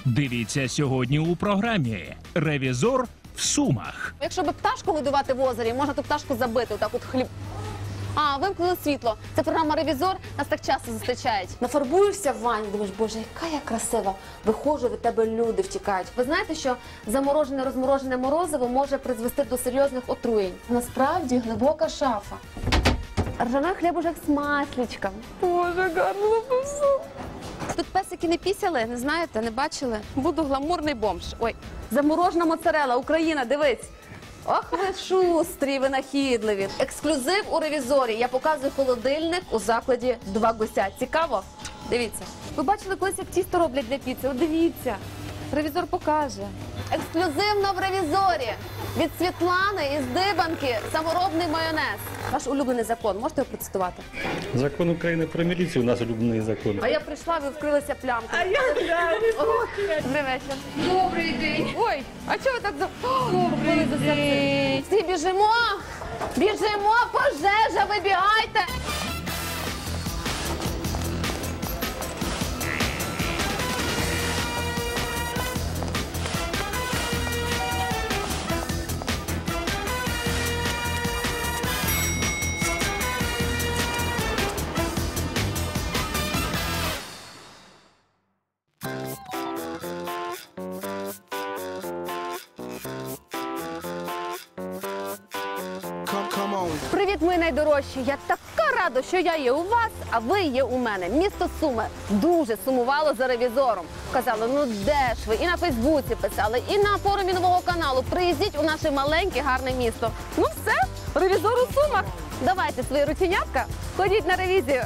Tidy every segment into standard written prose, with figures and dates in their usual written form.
Дивіться сьогодні у програмі «Ревізор в Сумах». Якщо би пташку годувати в озері, можна ту пташку забити, отак от хліб. А, вимкнули світло. Це програма «Ревізор», нас так часто зустрічають. Нафарбуєшся в ванні, думаєш, боже, яка я красива. Виходжу, від тебе люди втікають. Ви знаєте, що заморожене, розморожене морозиво може призвести до серйозних отруєнь. Насправді глибока шафа. Ржаний хлібушек з масличком. Боже, гарно написав. Тут песики не пісяли, не знаєте, не бачили? Буду гламурний бомж. Ой, заморожена моцарелла, Україна, дивись. Ох, ви шустрі, винахідливі. Ексклюзив у «Ревізорі». Я показую холодильник у закладі «Два гуся». Цікаво? Дивіться. Ви бачили колись, як тісто роблять для піци? От дивіться. «Ревізор» покаже. Ексклюзивно в «Ревізорі». Від Світлани із Дибанки саморобний майонез. Ваш улюблений закон, можете його процитувати? Закон України про міліцію, у нас улюблений закон. А я прийшла, ви вкрилися плямкою. А я Добрий вечір. Добрий день. Ой, а чого ви так Добрий день. Всі біжимо! Біжимо, пожежа, вибігайте! Привіт, мої найдорожчі! Я така рада, що я є у вас, а ви є у мене. Місто Суми дуже сумувало за «Ревізором». Казали, ну де ж ви? І на Фейсбуці писали, і на форумі нового каналу. Приїздіть у наше маленьке, гарне місто. Ну все, «Ревізор у Сумах». Давайте свої рученятка, ходіть на ревізію.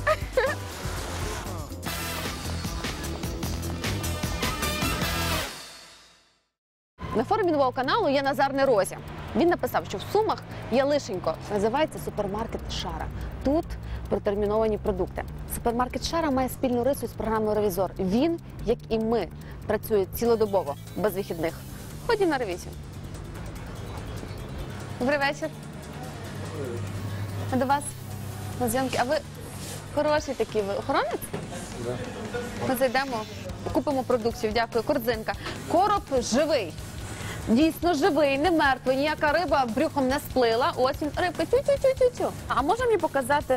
На форумі нового каналу є Назар Нерозі. Він написав, що в Сумах є лишенько, називається супермаркет «Шара». Тут протерміновані продукти. Супермаркет «Шара» має спільну рису з програмою «Ревізор». Він, як і ми, працює цілодобово, без вихідних. Ходім на ревізію. Добрий вечір. До вас на зйомки. А ви хороший такий, ви охоронець? Так. Ми зайдемо, купимо продуктів. Дякую. Корзинка. Короб живий. Дійсно живий, не мертвий, ніяка риба брюхом не сплила. Ось він, рибка, тю-тю-тю-тю-тю. А можна мені показати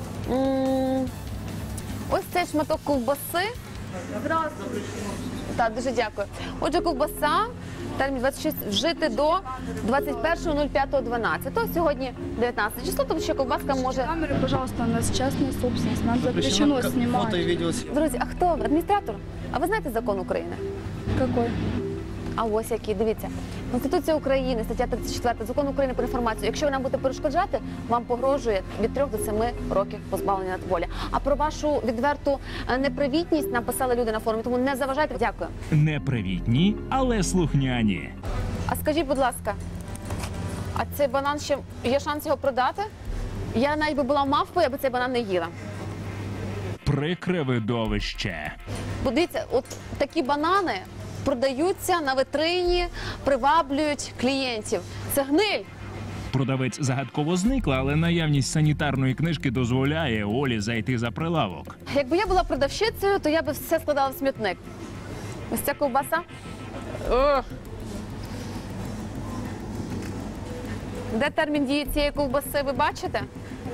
ось цей шматок ковбаси? Здравствуйте. Так, дуже дякую. Отже, ковбаса, термін 26, вжити до 21.05.12. Сьогодні 19 число, тому що ковбаска може... Камеры, пожалуйста, у нас частная собственность. Нам запрещено снимать. Фото и видео. Друзі, а хто ви? Адміністратор? А ви знаєте закон України? Какой? А ось який, дивіться. Конституція України, стаття 34, Закон України про інформацію. Якщо ви нам будете перешкоджати, вам погрожує від 3 до 7 років позбавлення волі. А про вашу відверту непривітність нам писали люди на форумі, тому не заважайте. Дякую. Непривітні, але слухняні. А скажіть, будь ласка, а цей банан ще є шанс його продати? Я навіть би була мавпою, я би цей банан не їла. Прикре видовище. Бо дивіться, от такі банани продаються на витрині, приваблюють клієнтів. Це гниль. Продавець загадково зникла, але наявність санітарної книжки дозволяє Олі зайти за прилавок. Якби я була продавщицею, то я би все складала в смітник. Ось ця ковбаса. Де термін дії цієї ковбаси, ви бачите?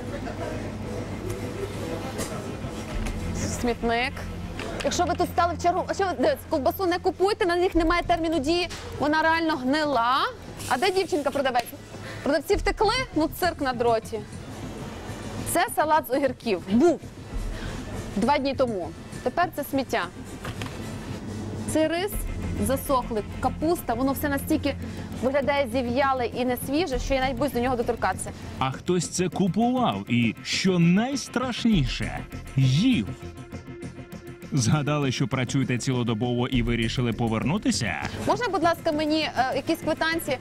Смітник. Якщо ви тут стали в чергу, що ви дивіться, ковбасу не купуйте, на них немає терміну дії, вона реально гнила. А де дівчинка-продавець? Продавці втекли? Ну цирк на дроті. Це салат з огірків. Був 2 дні тому. Тепер це сміття. Цей рис засохлий, капуста, воно все настільки виглядає зів'яле і не свіже, що я навіть боюсь до нього доторкатися. А хтось це купував і, що найстрашніше, їв. Згадали, що працюєте цілодобово і вирішили повернутися? Можна, будь ласка, мені якісь квитанції?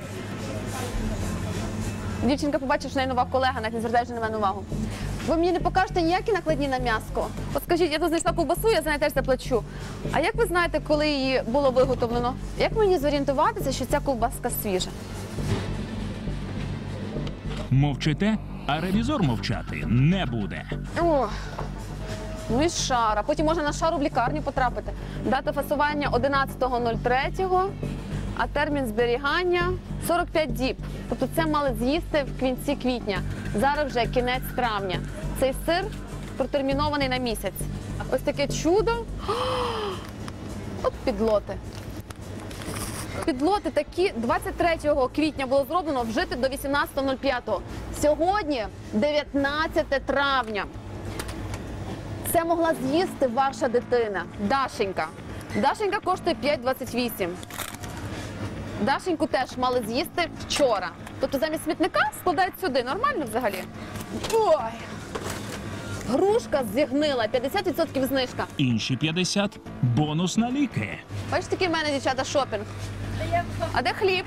Дівчинка побачить, що в неї нова колега, навіть не звертаючи на мене увагу. Ви мені не покажете ніякі накладні на м'ясо? От скажіть, я тут знайшла ковбасу, я за неї теж заплачу. А як ви знаєте, коли її було виготовлено? Як мені зорієнтуватися, що ця ковбаска свіжа? Мовчите, а ревізор мовчати не буде. О, Ну і шара. Потім можна на шару в лікарню потрапити. Дата фасування 11.03, а термін зберігання 45 діб. Тобто це мали з'їсти в кінці квітня. Зараз вже кінець травня. Цей сир протермінований на місяць. Ось таке чудо. От підлоти. Підлоти такі 23 квітня було зроблено, вжити до 18.05. Сьогодні 19 травня. Це могла з'їсти ваша дитина. Дашенька. Дашенька коштує 5,28. Дашеньку теж мали з'їсти вчора. Тобто замість смітника складають сюди. Нормально взагалі? Ой! Грушка зігнила, 50% знижка. Інші 50 – бонус на ліки. Бачите, такий в мене, дівчата, шопінг. А де хліб?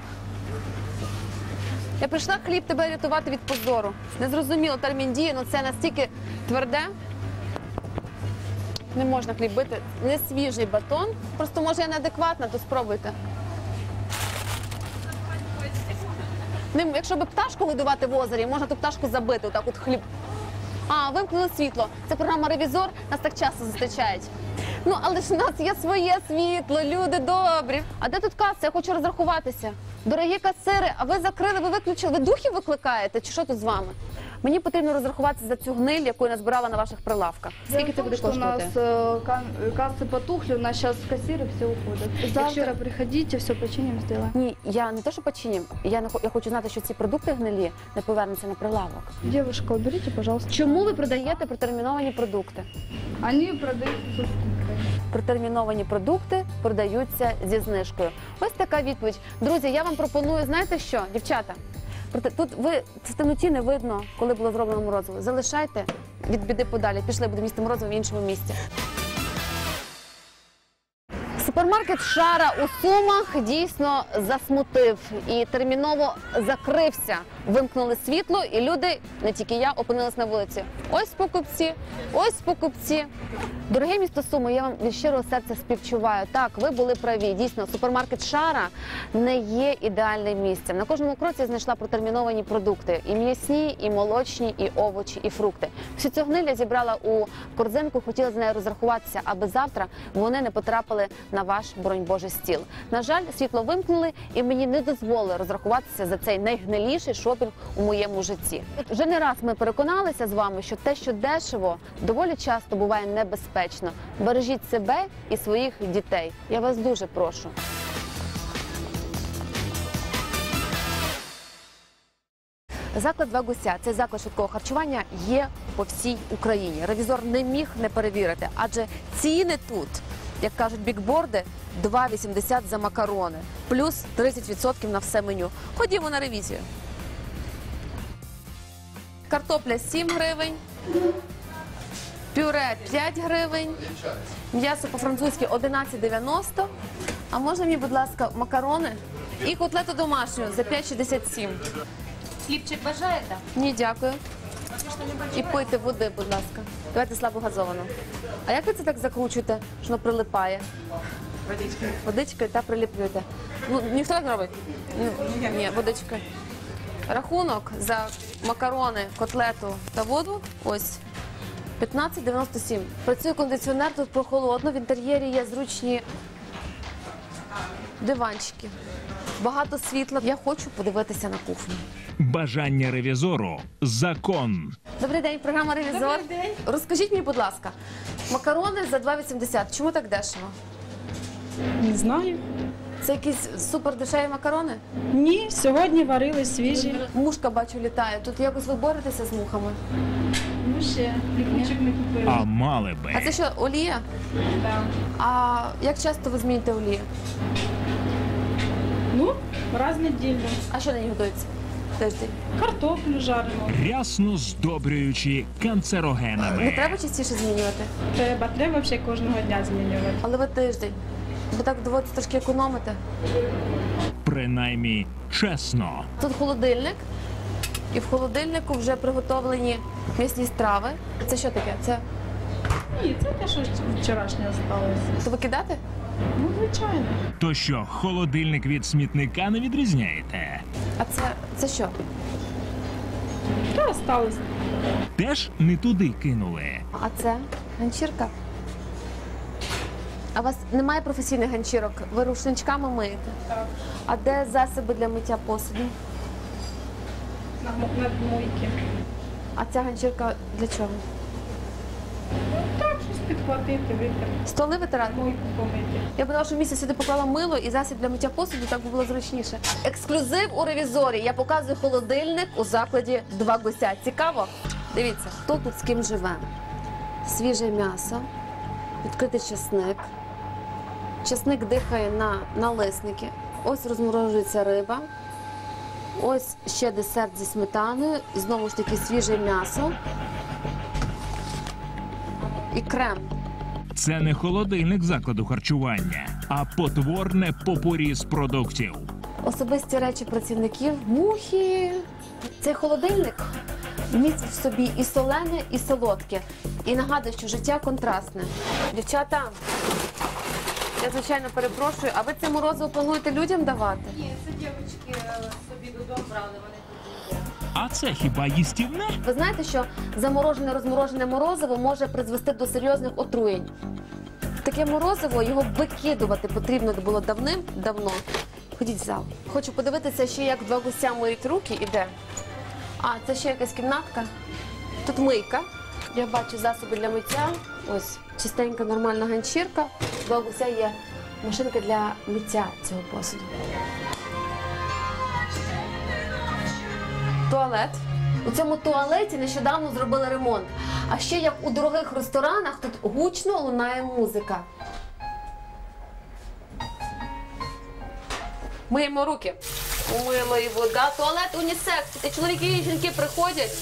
Я прийшла хліб тебе рятувати від позору. Незрозуміло термін дії, але це настільки тверде. Не можна хліб бити. Не свіжий батон. Просто, може, я неадекватна, то спробуйте. Ним, якщо би пташку годувати в озері, можна ту пташку забити, отак от хліб. А, вимкнули світло. Це програма «Ревізор», нас так часто зустрічають. Ну, але ж у нас є своє світло, люди добрі. А де тут каса? Я хочу розрахуватися. Дорогі касири, а ви закрили, ви виключили, ви духів викликаєте? Чи що тут з вами? Мені потрібно розрахуватися за цю гниль, яку я назбирала на ваших прилавках. Скільки це буде коштувати? У нас кассы потухли, у нас сейчас кассиры все уходят. Завтра приходите, все починим, сделаем. Ні, я не те, що починім. Я хочу знати, що ці продукти гнилі не повернуться на прилавок. Девушка, уберите, пожалуйста. Чому ви продаєте протерміновані продукти? Они продаются со скидкой. Протерміновані продукти продаються зі знижкою. Ось така відповідь. Друзі, я вам пропоную, знаєте що, дівчата? Тут ви в темноті не видно, коли було зроблено морозиво. Залишайте від біди подалі. Пішли, будемо їсти морозиво в іншому місці. Супермаркет «Шара» у Сумах дійсно засмутив і терміново закрився. Вимкнули світло, і люди, не тільки я, опинились на вулиці. Ось покупці, ось покупці. Дороге місто Суми, я вам від щирого серця співчуваю. Так, ви були праві. Дійсно, супермаркет «Шара» не є ідеальним місцем. На кожному кроці я знайшла протерміновані продукти. І м'ясні, і молочні, і овочі, і фрукти. Всю цю гниль я зібрала у корзинку, хотіла з нею розрахуватися, аби завтра вони не потрапили на ваш, боронь Боже, стіл. На жаль, світло вимкнули, і мені не дозволили розрахуватися за цей найгниліший шопінг у моєму житті. Вже не раз ми переконалися з вами, що те, що дешево, доволі часто буває небезпечно. Бережіть себе і своїх дітей. Я вас дуже прошу. Заклад «Два гуся» – цей заклад швидкого харчування є по всій Україні. Ревізор не міг не перевірити, адже ціни тут, як кажуть бікборди, 2,80 за макарони, плюс 30% на все меню. Ходімо на ревізію. Картопля 7 гривень, пюре 5 гривень, м'ясо по-французьки 11,90. А можна мені, будь ласка, макарони і котлету домашню за 5,67. Хлібчик бажаєте? Ні, дякую. І пийте води, будь ласка. Давайте слабогазовану. А як ви це так закручуєте, що воно прилипає? Водичкою. Водичкою та приліплюєте. Ну, ніхто так не робить? Ні, водичкою. Рахунок за макарони, котлету та воду ось 15,97. Працює кондиціонер, тут прохолодно, в інтер'єрі є зручні диванчики. Багато світла. Я хочу подивитися на кухню. Бажання ревізору – закон. Добрий день, програма «Ревізор». Добрий день. Розкажіть мені, будь ласка, макарони за 2,80. Чому так дешево? Не знаю. Це якісь супер дешеві макарони? Ні, сьогодні варили свіжі. Мушка, бачу, літає. Тут якось ви боретеся з мухами? Ну ще, ліквідчик не купили. А мали би. А це що, олія? Да. А як часто ви змінюєте олію? Ну, раз в неділю. А що на ній готується? Тиждень. Картоплю жаримо. Рясно здобрюючи Не канцерогенами. треба частіше змінювати? Треба ще кожного дня змінювати. Але ви тиждень. Ви так доводиться трошки економити. Принаймні чесно. Тут холодильник. І в холодильнику вже приготовлені м'ясні страви. Це що таке? Це Ні, це те, що вчорашнє залишилося. то викидати? Ну, звичайно. То що, холодильник від смітника не відрізняєте? А це що? Та осталось. Теж не туди кинули. А це ганчірка? А у вас немає професійних ганчірок? Ви рушничками миєте? Так. А де засоби для миття посуду? На мойці. А ця ганчірка для чого? Так, щось підхватити, витерти. Столи витирати? Мойку помити. Я б на вашому місці сюди поклала мило і засіб для миття посуду, так би було зручніше. Ексклюзив у ревізорі. Я показую холодильник у закладі «Два гуся». Цікаво? Дивіться, хто тут з ким живе. Свіже м'ясо, відкритий чесник. Чесник дихає на налисники. Ось розморожується риба. Ось ще десерт зі сметаною. Знову ж таки свіже м'ясо. І крем. Це не холодильник закладу харчування, а потворне попурі з продуктів. Особисті речі працівників, мухи. Цей холодильник містить в собі і солене, і солодке. І нагадую, що життя контрастне. Дівчата, я, звичайно, перепрошую, а ви це морозиво плануєте людям давати? Ні, це дівчатки собі додому брали, вони тут їдять. А це хіба їстівне? Ви знаєте, що заморожене, розморожене морозиво може призвести до серйозних отруєнь. Таке морозиво, його викидувати потрібно було давним-давно. Ходіть в зал. хочу подивитися ще, як два гуся миють руки і де. А, це ще якась кімнатка. Тут мийка. Я бачу засоби для миття. Ось чистенька, нормальна ганчірка. Два гуся є машинка для миття цього посуду. Туалет. У цьому туалеті нещодавно зробили ремонт. А ще, як у дорогих ресторанах, тут гучно лунає музика. Миємо руки. Мило і вода. Туалет унісекс. І чоловіки і жінки приходять.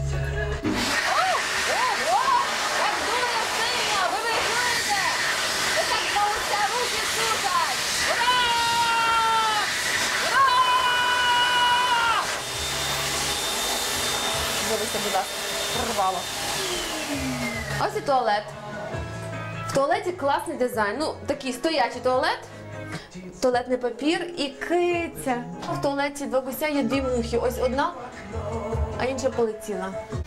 Ого! Як дуже сильно! Ви виграєте! Ви так бавуться, руки сушать! Ура! Ура! Вибачте, будь ласка, прорвало. Ось і туалет. В туалеті класний дизайн. Ну, такий стоячий туалет. Туалетний папір і киця. В туалеті два гуся є дві мухи. Ось одна, а інша полетіла.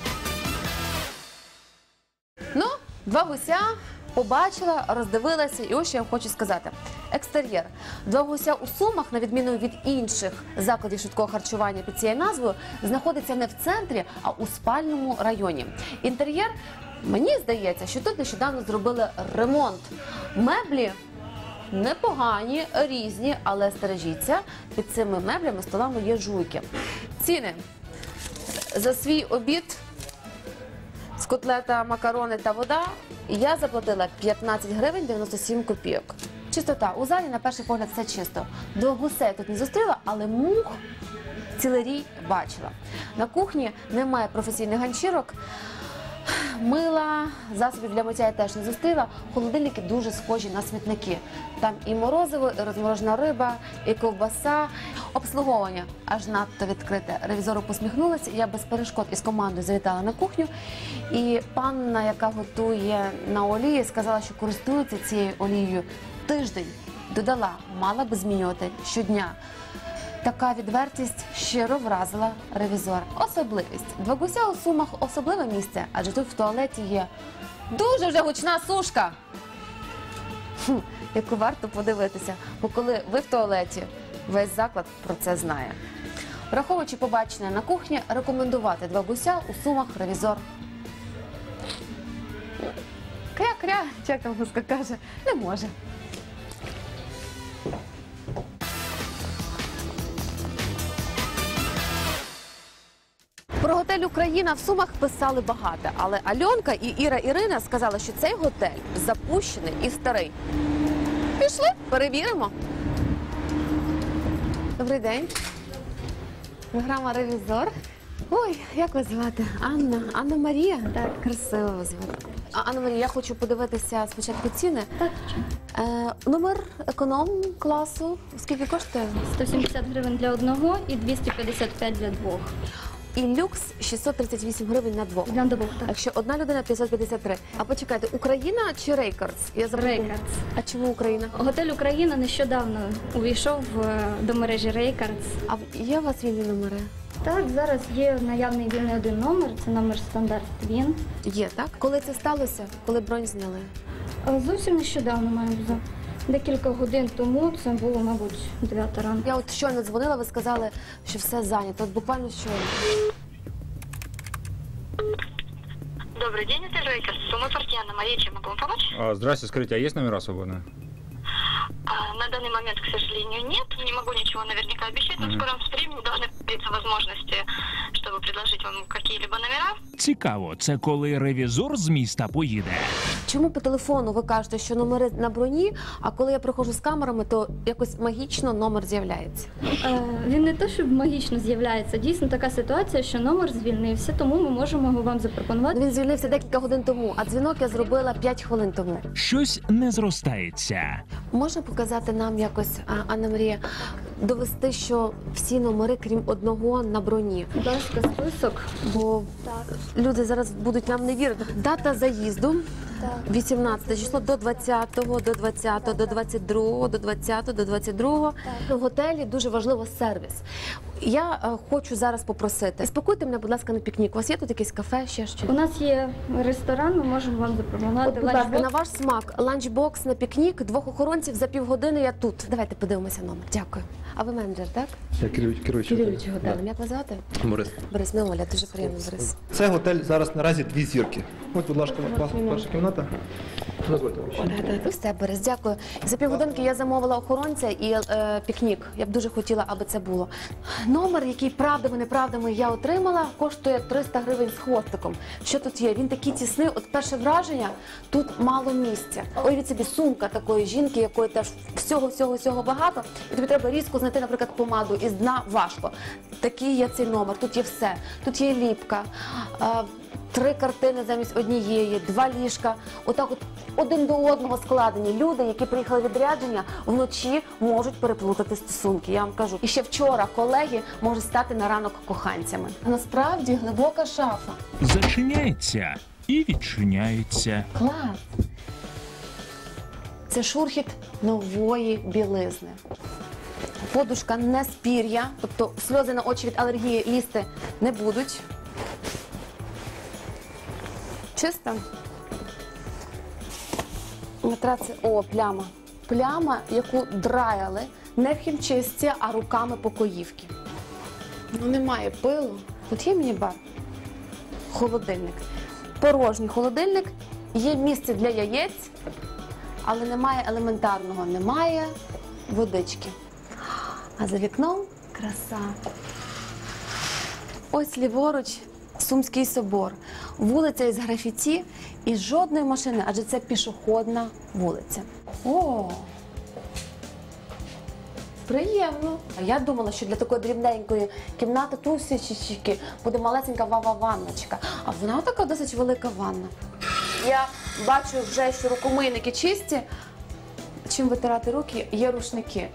Ну, два гуся побачила, роздивилася, і ось що я вам хочу сказати. Екстер'єр. Два гуся у Сумах, на відміну від інших закладів швидкого харчування під цією назвою, знаходиться не в центрі, а у спальному районі. Інтер'єр, мені здається, що тут нещодавно зробили ремонт. Меблі непогані, різні, але стережіться, під цими меблями, столами є жуйки. Ціни. За свій обід з котлета, макарони та вода я заплатила 15 гривень 97 копійок. Чистота. У залі, на перший погляд, все чисто. Двох гусей тут не зустріла, але мух цілий рій бачила. На кухні немає професійних ганчірок. Мила, засобів для миття я теж не зустріла. Холодильники дуже схожі на смітники. Там і морозиво, і розморожена риба, і ковбаса. Обслуговування аж надто відкрите. Ревізору посміхнулася, я без перешкод із командою завітала на кухню. І панна, яка готує на олії, сказала, що користується цією олією тиждень. Додала, мала би змінювати щодня. Така відвертість щиро вразила ревізора. Особливість. Два гуся у Сумах – особливе місце, адже тут в туалеті є дуже вже гучна сушка, яку варто подивитися. Бо коли ви в туалеті, весь заклад про це знає. Враховуючи побачене на кухні, рекомендувати два гуся у Сумах ревізор. Кря-кря, як там гуска каже, не може. Про готель «Україна» в Сумах писали багато, але Альонка і Ірина сказали, що цей готель запущений і старий. Пішли, перевіримо. Добрий день. Програма «Ревізор». Ой, як вас звати? Анна. Анна Марія? Так. Красиво вас звати. Анна Марія, я хочу подивитися спочатку ціни. Так. Номер економ-класу скільки коштує? 170 гривень для одного і 255 для двох. І люкс 638 гривень на двох. Для двох, так. Якщо одна людина 553. А почекайте, Україна чи Рейкардс? Я забула. Рейкардс. А чому Україна? Готель Україна нещодавно увійшов до мережі Рейкардс. А є у вас вільні номери? Так, зараз є наявний вільний один номер, це номер стандарт Твін. Є, так? Коли це сталося? Коли бронь зняли? Зовсім нещодавно, маю за декілька годин тому, це було, мабуть, 9 ранку. Я от щойно дзвонила, ви сказали, що все зайнято. От буквально щойно. Добрый день, это Рейкардс. Сумма Портьяна Мария, чем могу вам помочь? Здравствуйте, скажите, а есть номера свободные? На данный момент, к сожалению, нет. Не могу ничего наверняка обещать, но в скором времени должны появиться возможности, чтобы предложить вам какие-либо номера. Цікаво, це коли ревізор з міста поїде. Чому по телефону ви кажете, що номери на броні, а коли я приходжу з камерами, то якось магічно номер з'являється? Він не те, щоб магічно з'являється. Дійсно така ситуація, що номер звільнився, тому ми можемо його вам запропонувати. Він звільнився декілька годин тому, а дзвінок я зробила 5 хвилин тому. Щось не зростається. Можна показати нам якось, Анна Марія, довести, що всі номери, крім одного, на броні? Будь ласка, список. Бо Так. люди зараз будуть нам не вірити. Дата заїзду Так. 18 число до 20-го, до 20-го, до 22-го, до 20-го, до 22-го. В готелі дуже важливо сервіс. Я хочу зараз попросити, спокійте мене, будь ласка, на пікнік. У вас є тут якесь кафе, ще щось? У нас є ресторан, ми можемо вам запропонувати От, будь ласка, ланчбокс. на ваш смак, ланчбокс на пікнік, 2 охоронців за півгодини я тут. Давайте подивимося номер. Дякую. А ви менеджер, так? Я керуючий Керуючий готелем. Як вас звати? Борис. Борис, ми Оля, дуже приємно, Борис. Це готель зараз наразі 2 зірки. Ось, будь ласка, ваша кімната. Дозвольте. Все, Борис, дякую. За півгодинки я замовила охоронця і пікнік. Я б дуже хотіла, аби це було. Номер, який правдами-неправдами я отримала, коштує 300 гривень з хвостиком. Що тут є? Він такий тісний. От перше враження, тут мало місця. Уявіть собі, сумка такої жінки, якої теж всього багато. І тобі треба різко знайти, наприклад, помаду із дна важко. Такий є цей номер. Тут є все. Тут є ліпка. 3 картини замість однієї, 2 ліжка. Отак от один до одного складені. Люди, які приїхали в відрядження, вночі можуть переплутати стосунки, я вам кажу. І ще вчора колеги можуть стати на ранок коханцями. Насправді глибока шафа. Зачиняється і відчиняється. Клас! Це шурхіт нової білизни. Подушка не з пір'я, тобто сльози на очі від алергії лізти не будуть. Чисто. Матраци, пляма. Пляма, яку драяли не в хімчистці, а руками покоївки. Ну немає пилу. Тут є міні-бар. Холодильник. Порожній холодильник. Є місце для яєць, але немає елементарного. Немає водички. А за вікном краса. Ось ліворуч Сумський собор. Вулиця із графіті і жодної машини, адже це пішохідна вулиця. О! Приємно. Я думала, що для такої дрібненької кімнати тусячки буде малесенька ванночка. А вона така досить велика ванна. Я бачу вже, що рукомийники чисті. Чим витирати руки, є рушники.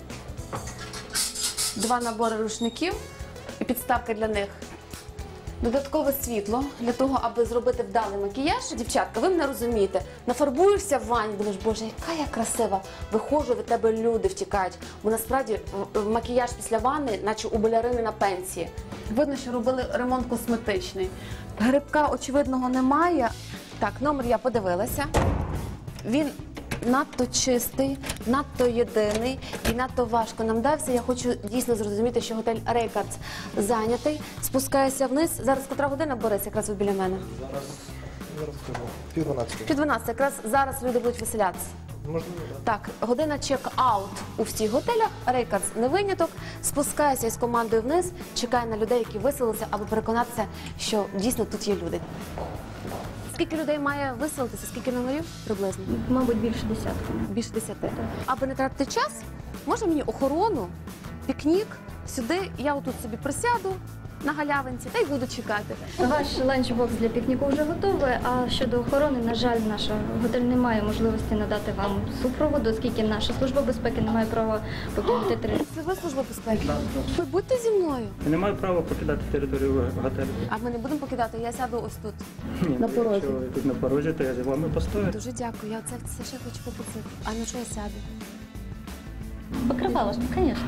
2 набори рушників і підставка для них. Додаткове світло для того, аби зробити вдалий макіяж. Дівчатка, ви мене розумієте, нафарбуєшся в ванні, думаєш, боже, яка я красива. Виходжу, від тебе люди втікають. Бо насправді макіяж після ванни, наче у балерини на пенсії. Видно, що робили ремонт косметичний. Грибка очевидного немає. Так, номер я подивилася. Він надто чистий, надто єдиний і надто важко нам дався. Я хочу дійсно зрозуміти, що готель Рейкардс зайнятий. Спускаюся вниз. Зараз котра година, Борис, якраз ви біля мене? Зараз скажу. 11:30. Пів 12. Якраз зараз люди будуть веселятися. Можливо, Так, година чек-аут у всіх готелях. Рейкардс не виняток. Спускаюся із командою вниз, чекаю на людей, які виселилися, аби переконатися, що дійсно тут є люди. Скільки людей має виселитися? Скільки номерів приблизно? Мабуть, більше десятки. Більше 10. Аби не тратити час, можна мені охорону, пікнік, сюди, я отут собі присяду, на галявинці, та й буду чекати. Ваш ланчбокс для пікніку вже готовий, а щодо охорони, на жаль, наш готель не має можливості надати вам супроводу, оскільки наша служба безпеки не має права покинути територію. Це ви служба безпеки? Ви будьте зі мною. Я не маю права покидати територію готелю. А ми не будемо покидати, я сяду ось тут. Ні, На порозі. Якщо ви тут на порозі, то я за вами постою. Дуже дякую, я це все ще хочу попросити. А на що я сяду? Покривало ж, звісно.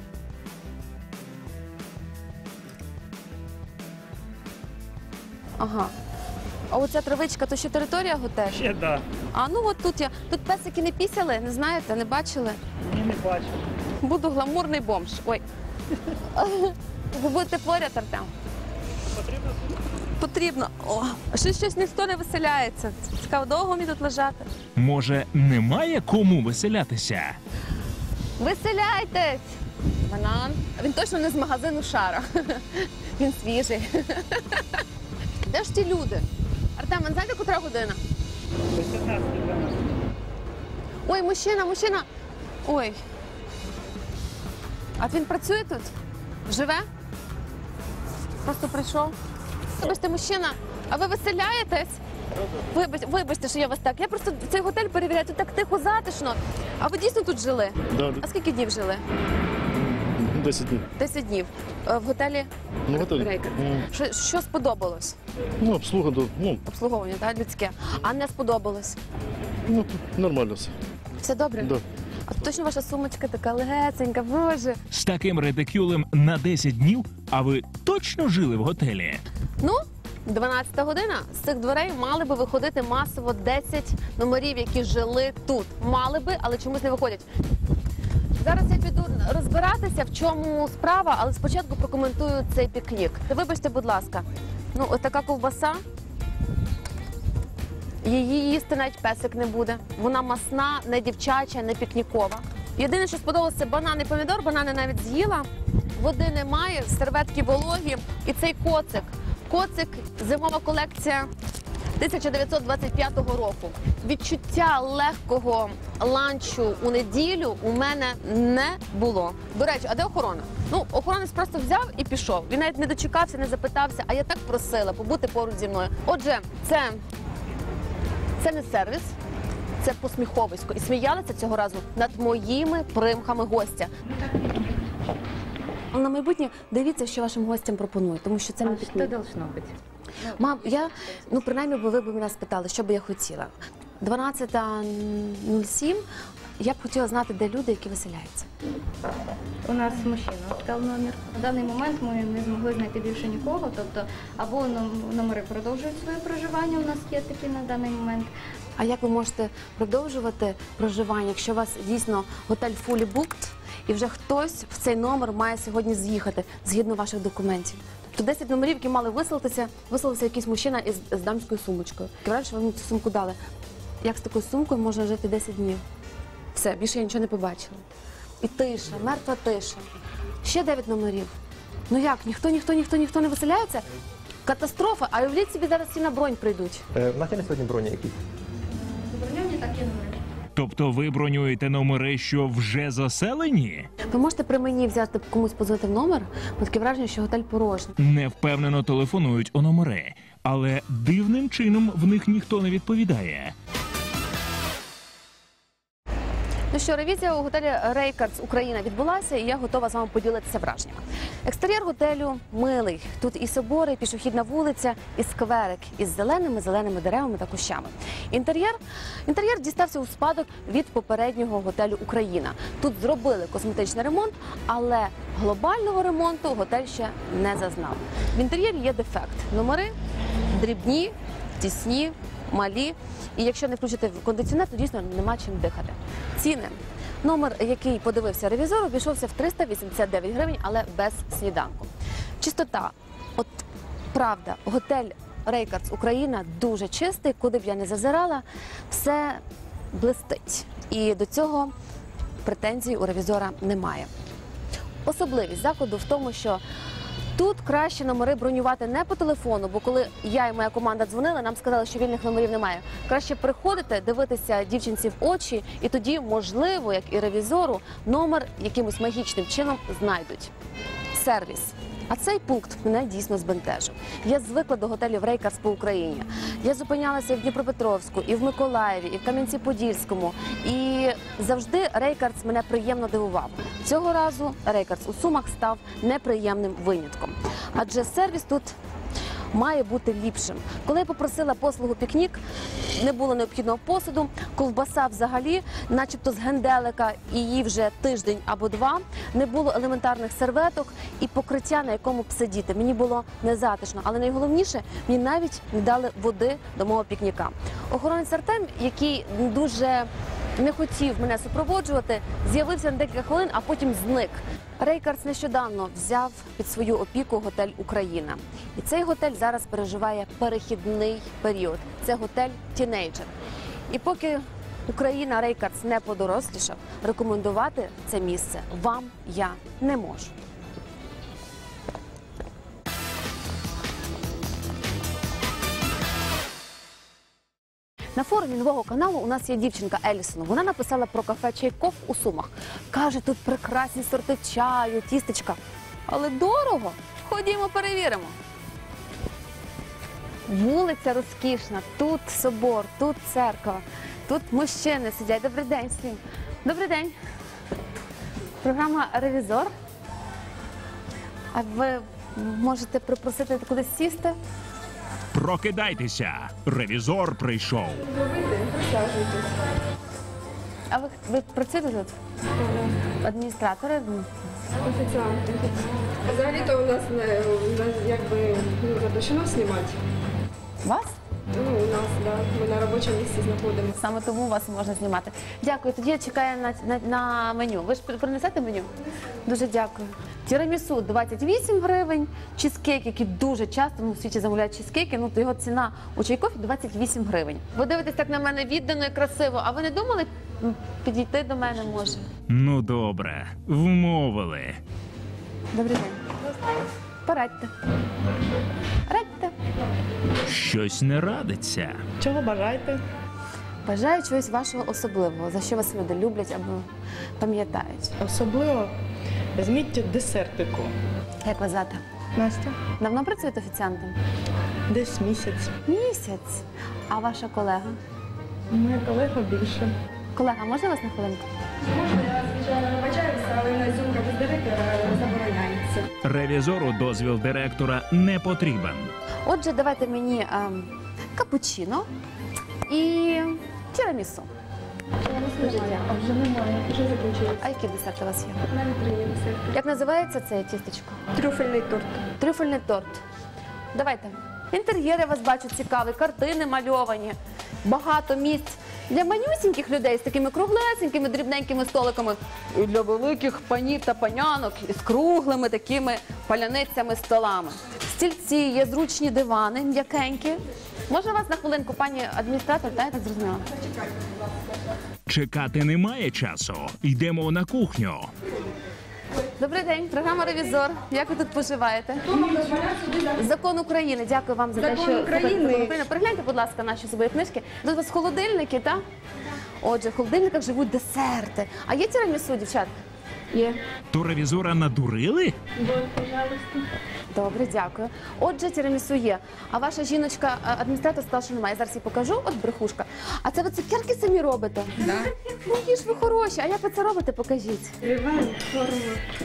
Ага. А оця травичка, то ще територія готелю? Ще да. А ну от тут я. Тут песики не пісяли, не знаєте, не бачили? Ні, не бачу. Буду гламурний бомж. Ой. Ви будете поряд, Артем? Потрібно? Потрібно. О, а щось ніхто не веселяється. Цікаво, довго мені тут лежати? Може, немає кому веселятися? Веселяйтесь! Банан. Він точно не з магазину Шара. Він свіжий. Де ж ті люди? Артем, ви знаєте, котра година? 18-12. Ой, мужчина. Ой. А він працює тут? Живе? Просто прийшов? Вибачте, мужчина, а ви веселяєтесь? Вибачте, що я вас так. Я просто цей готель перевіряю, тут так тихо, затишно. А ви дійсно тут жили? Да, А скільки днів жили? 10 днів. 10 днів. В готелі Ну, готель. Рейкер. Що сподобалось? Ну, обслуга, Обслуговування, так, людське. А не сподобалось? нормально все. Все добре? Да. А точно ваша сумочка така легесенька, боже. З таким редикюлем на 10 днів, а ви точно жили в готелі? Ну, 12 година. З цих дверей мали би виходити масово 10 номерів, які жили тут. Мали би, але чомусь не виходять. Зараз я піду розбиратися, в чому справа, але спочатку прокоментую цей пікнік. Вибачте, будь ласка, ну ось така ковбаса. Її їсти навіть песик не буде. Вона масна, не дівчача, не пікнікова. Єдине, що сподобалося, це банан і помідор. Банани навіть з'їла. Води немає, серветки вологі. І цей коцик. Коцик – зимова колекція 1925 року. Відчуття легкого ланчу у неділю у мене не було. До речі, а де охорона? Ну, охоронець просто взяв і пішов. Він навіть не дочекався, не запитався, а я так просила побути поруч зі мною. Отже, це не сервіс, це посміховисько. І сміялися цього разу над моїми примхами гостя. На майбутнє дивіться, що вашим гостям пропонують, тому що це не Що пікнік. должно бути? Мам, принаймні, ви б мене спитали, що би я хотіла. 12:07, я б хотіла знати, де люди, які веселяються. У нас мужчина став номер. На даний момент ми не змогли знайти більше нікого, тобто або номери продовжують своє проживання, у нас є такі на даний момент. А як ви можете продовжувати проживання, якщо у вас дійсно готель fully booked, і вже хтось в цей номер має сьогодні з'їхати, згідно ваших документів? Тобто 10 номерів, які мали виселитися якийсь мужчина з дамською сумочкою. Раніше ви мені цю сумку дали. Як з такою сумкою можна жити 10 днів? Все, більше я нічого не побачила. І тиша, мертва тиша. Ще 9 номерів. Ну як, ніхто не виселяється? Катастрофа, а уявіть собі, зараз всі на бронь прийдуть. В нас є на сьогодні броні якісь? Заборонені такі номери. Тобто ви бронюєте номери, що вже заселені? Ви можете при мені взяти комусь позвонити в номер, бо таке враження, що готель порожній. Невпевнено телефонують у номери, але дивним чином в них ніхто не відповідає. Ну що, ревізія у готелі Рейкардс Україна відбулася, і я готова з вами поділитися враженнями. Екстер'єр готелю милий. Тут і собори, і пішохідна вулиця, і скверик із зеленими деревами та кущами. Інтер'єр дістався у спадок від попереднього готелю Україна. Тут зробили косметичний ремонт, але глобального ремонту готель ще не зазнав. В інтер'єрі є дефект. Номери дрібні, тісні, малі. І якщо не включити кондиціонер, то дійсно нема чим дихати. Ціни. Номер, який подивився ревізор, обійшовся в 389 гривень, але без сніданку. Чистота. От правда, готель Рейкардс Україна дуже чистий, куди б я не зазирала, все блистить. І до цього претензій у ревізора немає. Особливість закладу в тому, що тут краще номери бронювати не по телефону, бо коли я і моя команда дзвонили, нам сказали, що вільних номерів немає. Краще приходити, дивитися дівчинці в очі, і тоді, можливо, як і ревізору, номер якимось магічним чином знайдуть. Сервіс. А цей пункт мене дійсно збентежив. Я звикла до готелів Рейкардс по Україні. Я зупинялася і в Дніпропетровську, і в Миколаєві, і в Кам'янці-Подільському. І завжди Рейкардс мене приємно дивував. Цього разу Рейкардс у Сумах став неприємним винятком. Адже сервіс тут має бути ліпшим. Коли я попросила послугу пікнік, не було необхідного посуду, ковбаса взагалі, начебто з генделика, і її вже тиждень або два, не було елементарних серветок і покриття, на якому б сидіти. Мені було незатишно, але найголовніше, мені навіть не дали води до мого пікніка. Охоронець Артем, який дуже не хотів мене супроводжувати, з'явився на декілька хвилин, а потім зник. Рейкардс нещодавно взяв під свою опіку готель «Україна». І цей готель зараз переживає перехідний період. Це готель «Тінейджер». І поки Україна Рейкардс не подорослішав, рекомендувати це місце вам я не можу. На форумі нового каналу у нас є дівчинка Елісон. Вона написала про кафе «Чайков» у Сумах. Каже, тут прекрасні сорти чаю, тістечка. Але дорого. Ходімо, перевіримо. Вулиця розкішна. Тут собор, тут церква, тут мужчини сидять. Добрий день всім. Добрий день. Програма «Ревізор». А ви можете припросити кудись сісти? Прокидайтеся! Ревізор прийшов. А ви працюєте тут? Адміністратори? Офіціанти. Взагалі-то у нас якби запрещено знімати. Вас? Ну, у нас, да. Ми на робочому місці знаходимося. Саме тому вас можна знімати. Дякую. Тоді я чекаю на меню. Ви ж принесете меню? Дуже дякую. Тірамісу 28 гривень, чизкейк, який дуже часто у світі замовляють чизкейки, ну то його ціна у Чайкові 28 гривень. Ви дивитесь так на мене віддано і красиво, а ви не думали підійти до мене, може? Ну добре, вмовили. Добрий день. Порадьте. Радьте. Щось не радиться. Чого бажаєте? Бажаю чогось вашого особливого, за що вас люди люблять або пам'ятають. Особливо візьміть десертику. Як вас звати? Настя? Давно працюєте офіціантом? Десь місяць. Місяць. А ваша колега? Моя колега більше. Колега, можна вас на хвилинку? Можна, я, звичайно, вибачаюся, але на зйомка без директора забороняється. Ревізору дозвіл директора не потрібен. Отже, давайте мені капучино і тірамісу. А вже немає, вже закінчилось. А які десерти у вас є? Навіть 3 є десерти. Як називається це тістечко? Трюфельний торт. Трюфельний торт. Давайте. Інтер'єр я вас бачу цікавий, картини мальовані, багато місць для манюсіньких людей з такими круглесенькими, дрібненькими столиками. І для великих панів та панянок із круглими такими паляницями столами. Стільці, є зручні дивани, м'якенькі. Можна вас на хвилинку, пані адміністратор, та я так зрозуміла? Чекати немає часу. Йдемо на кухню. Добрий день, програма «Ревізор». Як ви тут поживаєте? Закон України. Дякую вам за те, Закон що України. Перегляньте, будь ласка, наші собі книжки. Тут у вас холодильники, так? Отже, в холодильниках живуть десерти. А є тірамісу, дівчат? Є. То ревізора надурили? Добре, дякую. Отже, тірамісу є. А ваша жіночка, адміністратор, сказала, що немає. Зараз їй покажу. От брехушка. А це ви цукерки самі робите? Так. Які ж ви хороші. А як ви це робите? Покажіть. Риваємо форму.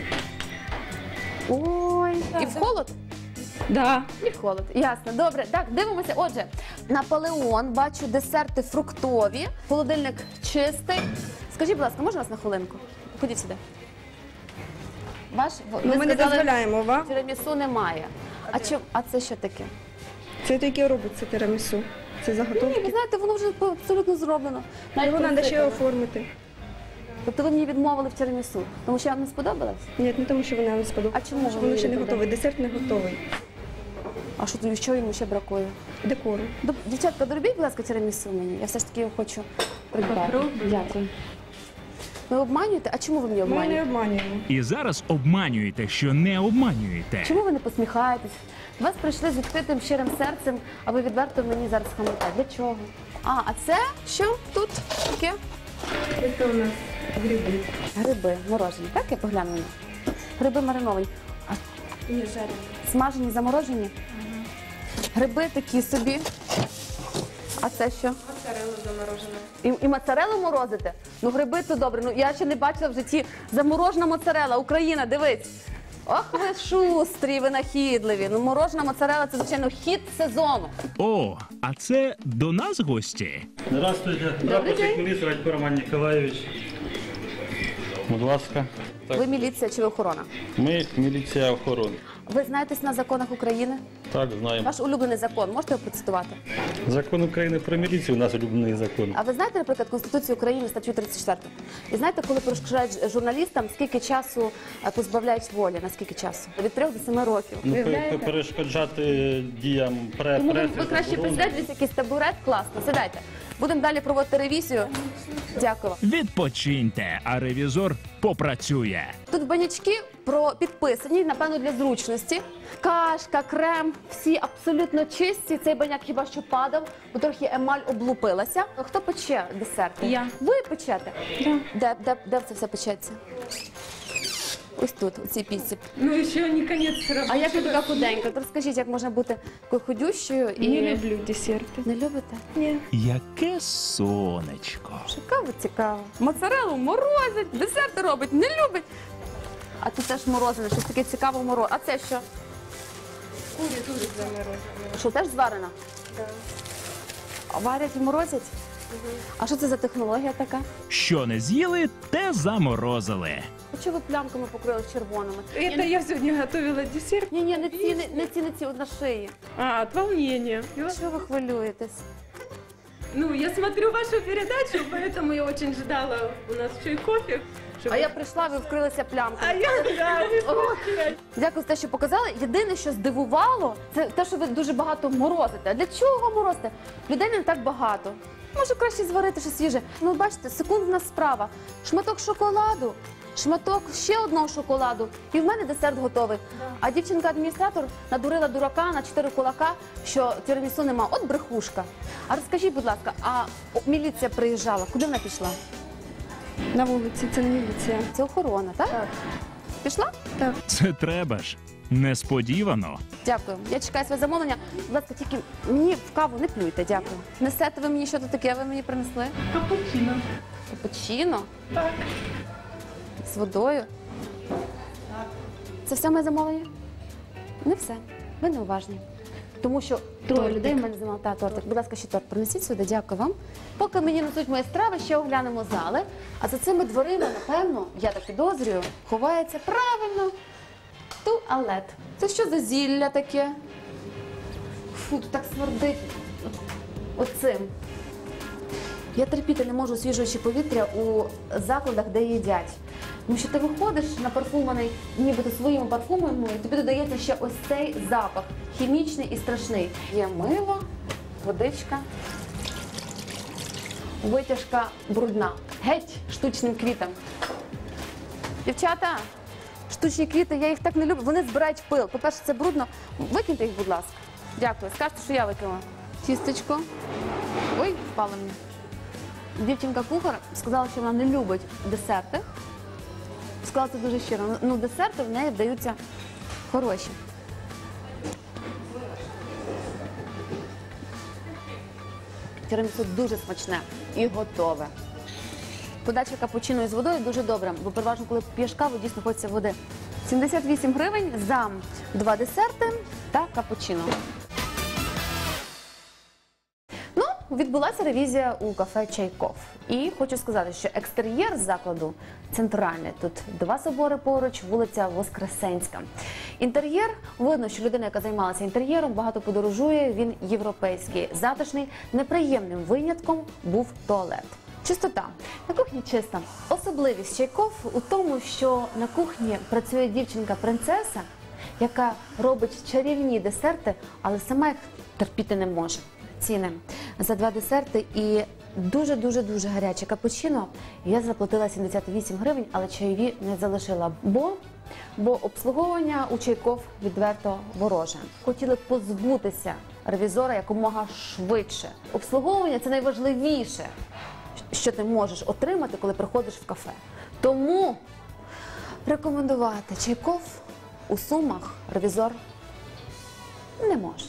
Ой. І в холод? Да. І в холод. Ясно. Добре. Так, дивимося. Отже, Наполеон, бачу, десерти фруктові. Холодильник чистий. Скажіть, будь ласка, можна вас на хвилинку? Ходіть сюди. Ваш? Ми не сказали, дозволяємо вам. тірамісу немає. А це що таке? Це таке робиться тирамісу. Це Ні, ви заготовки. знаєте, воно вже абсолютно зроблено. Навіть Його треба ще присипано. оформити. Тобто ви мені відмовили в тірамісу, тому що вам не сподобалось? Ні, не тому, що вона не сподобається. А чому ви Воно мені ще не не готовий. Десерт не готовий. А що йому ще бракує? Декору. Дівчатка, доробіть, будь ласка, тірамісу мені. Я все ж таки його хочу придбати. Дякую. Ви обманюєте? А чому ви мені Ми не обманюєте? обманюємо. І зараз обманюєте, що не обманюєте. Чому ви не посміхаєтесь? Вас прийшли з відкритим щирим серцем, а ви відверто мені зараз хамите. Для чого? А це що тут таке? Це у нас гриби. Гриби морожені. Так я погляну? Гриби мариновані. Ні, жарені. Смажені, заморожені? Гриби такі собі. А це що? Моцарелла заморожена. І моцарелу морозите? Ну гриби то добре. Ну я ще не бачила в житті заморожена моцарела. Україна, дивись. Ох, ви шустрі, винахідливі. Ну морожена моцарела – це, звичайно, хіт сезону. О, а це до нас гості? Здравствуйте. Прапорщик міліції Радько Роман Ніколаєвич. Будь ласка. Ви міліція чи ви охорона? Ми міліція охорони. Ви знаєтесь на законах України? Так, знаємо. Ваш улюблений закон, можете його процитувати? Закон України про міліцію у нас улюблений закон. А ви знаєте, наприклад, Конституцію України, статтю 34? І знаєте, коли перешкоджають журналістам, скільки часу позбавляють волі, на скільки часу? Від 3 до 7 років. Ну, Уявляєте? перешкоджати діям Тому преси. ви краще присядьте, якийсь табурет, класно, сідайте. Будемо далі проводити ревізію. Дякую вам. Відпочиньте, а ревізор попрацює. Тут банячки підписані, напевно, для зручності. Кашка, крем, всі абсолютно чисті. Цей баняк хіба що падав, бо трохи емаль облупилася. Хто пече десерти? Я. Ви печете? Де це все печеться? Ось тут, у цій піці. Ну, ще не кінець А як ви така худенька? То розкажіть, як можна бути такою худющою і... Не люблю десерти. Не любите? Ні. Яке сонечко. Цікаво. Моцарелу морозить, десерти робить, не любить. А тут теж морозине, щось таке цікаве морозине. А це що? Курі дуже заморожена. Що, теж зварена? Так. Варять і морозять? А що це за технологія така? Що не з'їли, те заморозили. А чого ви плямками покрили червоними? Это я сегодня готовила десерт. Ні, не ці, от на шиї. А, от волнения. Що ви хвилюєтесь? Ну, я смотрю вашу передачу, поэтому я очень ждала у нас еще и кофе. А я прийшла, ви вкрилися плямками. А я, да, Дякую за те, що показали. Єдине, що здивувало, це те, що ви дуже багато морозите. А для чого морозите? Людей не так багато. Може, краще зварити щось свіже. Ну, бачите, секундна справа. Шматок шоколаду, шматок ще одного шоколаду, і в мене десерт готовий. А дівчинка-адміністратор надурила дурака на 4 кулака, що тірамісу нема. От брехушка. А розкажіть, будь ласка, а міліція приїжджала, куди вона пішла? на вулиці, це не міліція. Це охорона, так? Так. Пішла? Так. Це треба ж. Несподівано. Дякую. Я чекаю своє замовлення. Будь ласка, тільки мені в каву не плюйте, дякую. Несете ви мені що тут таке, ви мені принесли? Капучино. Капучино? Так. З водою? Це все моє замовлення? Не все. Ви неуважні. Тому що троє людей в мене замовили тортик. Будь ласка, ще торт принесіть сюди, дякую вам. Поки мені несуть мої страви, ще оглянемо зали. А за цими дверима, напевно, я так підозрюю, ховається правильно туалет. Це що за зілля таке? Фу, тут так смердить оцим. Я терпіти не можу освіжуючи повітря у закладах, де їдять. Тому що ти виходиш напарфуманий нібито своїми парфумами, і тобі додається ще ось цей запах, хімічний і страшний. Є мило, водичка, витяжка брудна. Геть штучним квітам. Дівчата, штучні квіти, я їх так не люблю, вони збирають пил. По-перше, це брудно. Викиньте їх, будь ласка. Дякую. Скажете, що я викинула. Тістечко. Ой, впало мені. Дівчинка-кухар сказала, що вона не любить десерти. Сказала це дуже щиро. Ну, десерти в неї вдаються хороші. Тірамісу дуже смачне і готове. Подача капучино із водою дуже добре, бо переважно, коли п'єш каву, дійсно хочеться води. 78 гривень за 2 десерти та капучино. Відбулася ревізія у кафе «Чайков». І хочу сказати, що екстер'єр закладу центральний. Тут 2 собори поруч, вулиця Воскресенська. Інтер'єр, видно, що людина, яка займалася інтер'єром, багато подорожує, він європейський, затишний. Неприємним винятком був туалет. Чистота. На кухні чиста. Особливість «Чайков» у тому, що на кухні працює дівчинка-принцеса, яка робить чарівні десерти, але сама їх терпіти не може. Ціни за 2 десерти і дуже-дуже гаряче капучино. Я заплатила 78 гривень, але чайові не залишила, бо обслуговування у Чайков відверто вороже. Хотіли позбутися ревізора якомога швидше. Обслуговування – це найважливіше, що ти можеш отримати, коли приходиш в кафе. Тому рекомендувати Чайков у Сумах ревізор не може.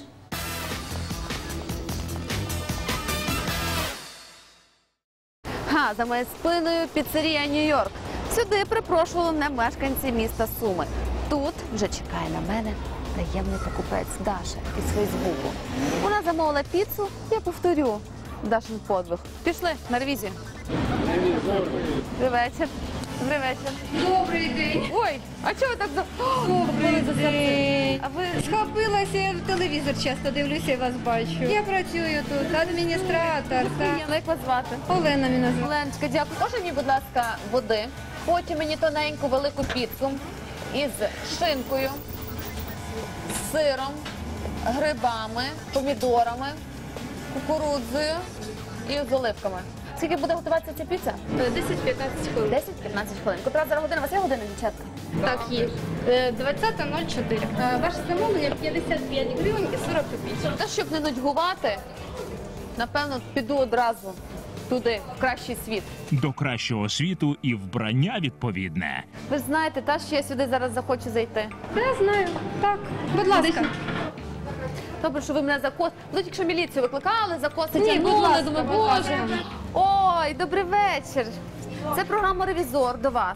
За моєю спиною піцерія Нью-Йорк. Сюди припрошували мене мешканці міста Суми. Тут вже чекає на мене таємний покупець Даша із Фейсбуку. Вона замовила піцу, я повторю Дашин подвиг. Пішли на ревізію. Добрий вечір. Добрий вечір. Добрий день. Ой, а чого ви так Добрий день. А ви схопилася, я в телевізор часто дивлюся і вас бачу. Я працюю тут, адміністратор. Як вас звати? Олена мене звати. Оленочка, дякую. Може мені, будь ласка, води. Потім мені тоненьку велику піцу із шинкою, з сиром, грибами, помідорами, кукурудзою і з оливками. Скільки буде готуватися ця піца? 10-15 хвилин. 10-15 хвилин. Котра зараз година? У вас є година, дівчатка? Так, є. 20.04. Ваше замовлення 55 гривень і 40 копійок. Та щоб не нудьгувати, напевно, піду одразу туди, в кращий світ. До кращого світу і вбрання відповідне. Ви ж знаєте, та що я сюди зараз захочу зайти. Я знаю. Так, будь ласка. Добре, що ви мене закосите. Ну, якщо міліцію викликали, закосить, Ні, я будь ласка, думаю, будь ласка. боже. Ой, добрий вечір. Це програма «Ревізор» до вас.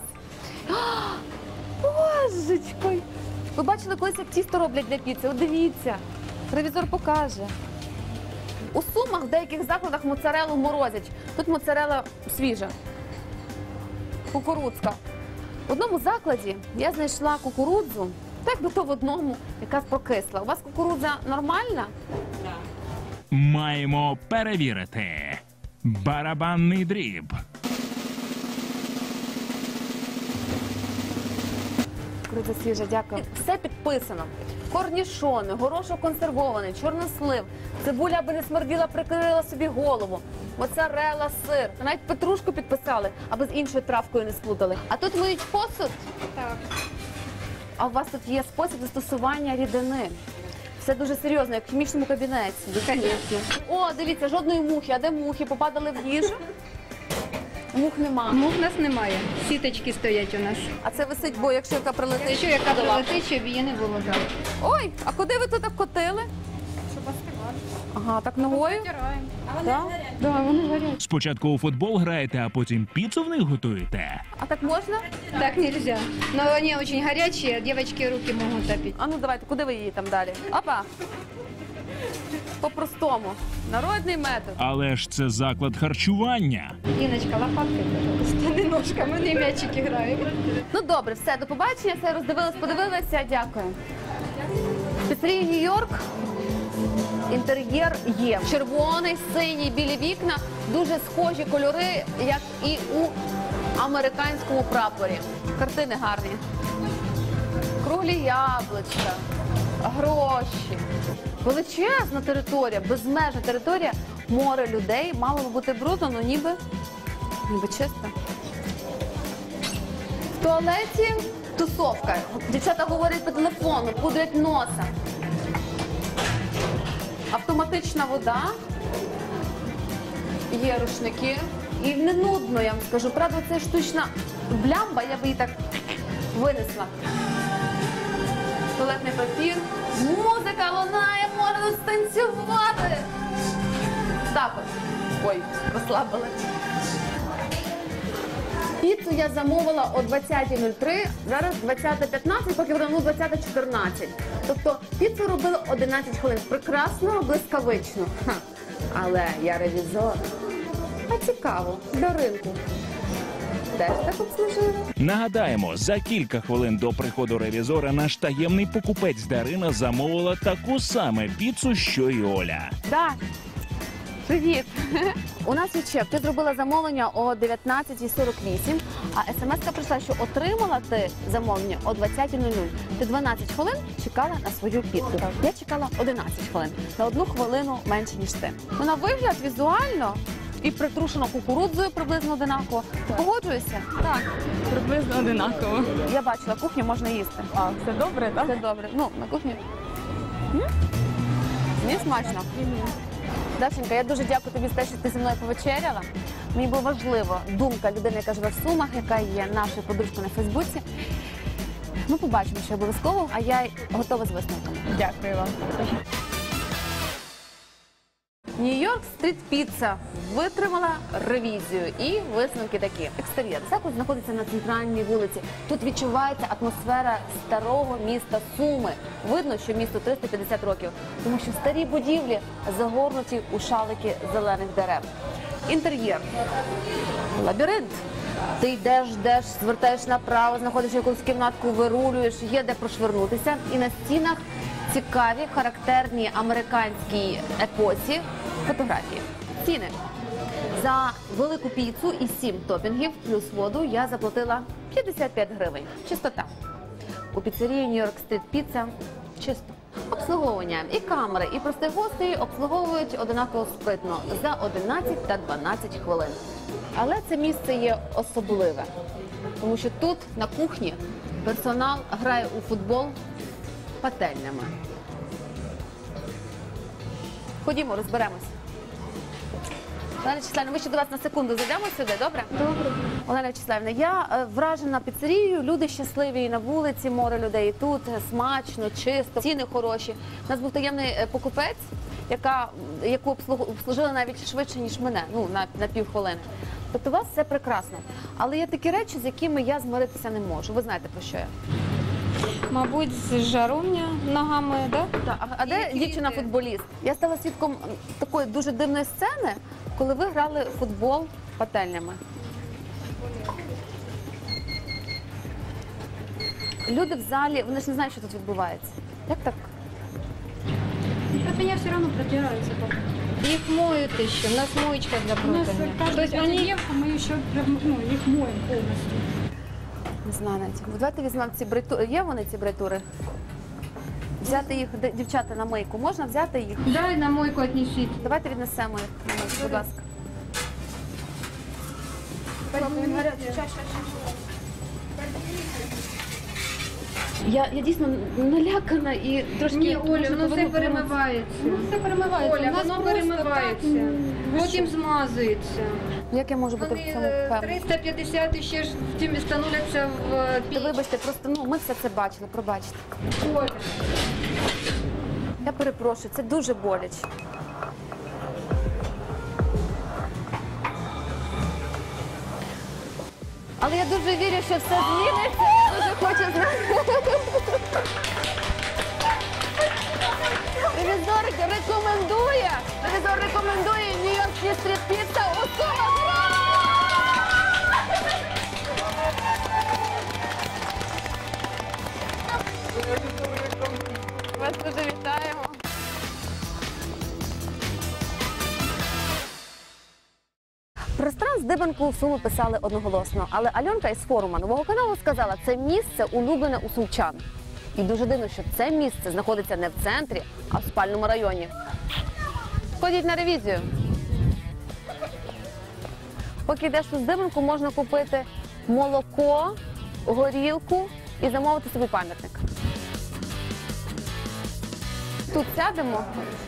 Божечко. Ви бачили колись, як тісто роблять для піци? От дивіться, «Ревізор» покаже. У Сумах в деяких закладах моцарелу морозять. Тут моцарела свіжа, кукурудзка. В одному закладі я знайшла кукурудзу, так би то в одному, яка прокисла. У вас кукурудза нормальна? Маємо перевірити. Барабанний дріб. Кукурудза свіжа, дякую. Все підписано. Корнішони, горошок консервований, чорнослив, цибуля, аби не смерділа, прикрила собі голову, моцарелла, сир. Навіть петрушку підписали, аби з іншою травкою не сплутали. А тут миють посуд? Так. А у вас тут є спосіб застосування рідини. Все дуже серйозно, як в хімічному кабінеті. Звісно. О, дивіться, жодної мухи. А де мухи? Попадали в їжу? Мух нема. Мух у нас немає. Сіточки стоять у нас. А це висить, бо якщо яка прилетить. Якщо яка то ладно. прилетить, щоб її не було. Так. Ой, а куди ви тут так котили? Щоб остивали. Ага, так ногою? Потираємо. А вони горять? Да, вони горять. Спочатку у футбол граєте, а потім піцу в них готуєте. А так можна? Так нельзя. Но они очень горячие, девочки руки могут топить. А ну давайте, куди ви її там далі? Опа! По-простому. Народний метод. Але ж це заклад харчування. Иночка, лопаткой, пожалуйста, не ножками, не мячики граємо. Ну добре, все, до побачення, все роздивилась, подивилася, дякую. Піцерія Нью-Йорк. Інтер'єр є. Червоний, синій, білі вікна. Дуже схожі кольори, як і у американському прапорі. Картини гарні. Круглі яблучка, гроші. Величезна територія, безмежна територія, море людей. Мало би бути брудно, але ніби чисто. В туалеті тусовка. Дівчата говорять по телефону, пудрять носа. Автоматична вода, є рушники. І не нудно, я вам скажу. Правда, це штучна блямба, я б її так винесла. Туалетний папір. Музика лунає, можна станцювати. Так от. Ой, розслабила. Піцу я замовила о 20.03, зараз 20.15, поки верну 20.14. Тобто піцу робили 11 хвилин. Прекрасно, блискавично. Ха. Але я ревізор. А цікаво, до ринку. Теж так обслужили. Нагадаємо, за кілька хвилин до приходу ревізора наш таємний покупець Дарина замовила таку саме піцу, що й Оля. Да. Привіт! У нас є чек. Ти зробила замовлення о 19.48, а смс-ка прийшла, що отримала ти замовлення о 20.00. Ти 12 хвилин чекала на свою піцу. Я чекала 11 хвилин. На 1 хвилину менше, ніж ти. Ну, на вигляд візуально і притрушено кукурудзою приблизно одинаково. Ти погоджуєшся? Так, приблизно одинаково. Я бачила, кухню можна їсти. А, все добре, так? Все добре. Ну, на кухні. Мені смачно. Дашенька, я дуже дякую тобі за те, що ти зі мною повечеряла. Мені було важливо думка людини, яка живе в Сумах, яка є нашою подружкою на Фейсбуці. Ми побачимо, що обов'язково, а я готова з висновками. Дякую вам. Нью-Йорк стріт піца витримала ревізію і висновки такі. Екстер'єр. Заклад знаходиться на центральній вулиці. Тут відчувається атмосфера старого міста Суми. Видно, що місту 350 років, тому що старі будівлі загорнуті у шалики зелених дерев. Інтер'єр. Лабіринт. Ти йдеш, звертаєш направо, знаходиш якусь кімнатку, вирулюєш, є де прошвернутися. І на стінах цікаві, характерні американській епосі фотографії. Ціни. За велику піцу і 7 топінгів плюс воду я заплатила 55 гривень. Чистота. У піцерії Нью-Йорк стріт піца чисто. Обслуговування. І камери, і простих гостей обслуговують одинаково спритно за 11 та 12 хвилин. Але це місце є особливе, тому що тут, на кухні, персонал грає у футбол пательнями. Ходімо, розберемось. Олена Вячеславівна, ми ще до вас на секунду зайдемо сюди, добре? Добре. Олена Вячеславівна, я вражена піцерією, люди щасливі і на вулиці, море людей, і тут смачно, чисто, ціни хороші. У нас був таємний покупець, яку обслужили навіть швидше, ніж мене, на півхвилини. Тобто у вас все прекрасно. Але є такі речі, з якими я змиритися не можу. Ви знаєте, про що я? Мабуть, з жаровня ногами, да? Так. А де дівчина-футболіст? Я стала свідком такої дуже дивної сцени, коли ви грали в футбол пательнями. Люди в залі, вони ж не знають, що тут відбувається. Як так? От меня все равно протираются потом. Их моют еще, у нас моечка для У нас противня. каждую пятидневку мы еще их моем полностью. Не знаю навіть. Давайте візьмемо ці бритури. Є вони, ці бритури? Взяти їх, дівчата, на мийку. Можна взяти їх? Да, на мойку отнесите. Давайте віднесемо їх, будь ласка. Я дійсно налякана і трошки... Ні, Оля, воно все перемивається. Все перемивається. Оля, У нас воно просто перемивається. Потім змазується. Як я можу бути в цьому Вони впевнена? 350 і ще ж втім становляться в піч. Вибачте, просто ми все це бачили, пробачте. Оля. Я перепрошую, це дуже боляче. Але я дуже вірю, що все зміниться. Я дуже хочу знати. Ревізор рекомендує Нью-Йоркський стріт піца у Сумах. Вас дуже вітаємо. Ресторан здибанку в Суми писали одноголосно, але Альонка із форуму Нового каналу сказала, це місце улюблене у сумчан. І дуже дивно, що це місце знаходиться не в центрі, а в спальному районі. Ходіть на ревізію. Поки йдеш у здибанку, можна купити молоко, горілку і замовити собі пам'ятник. Тут сядемо.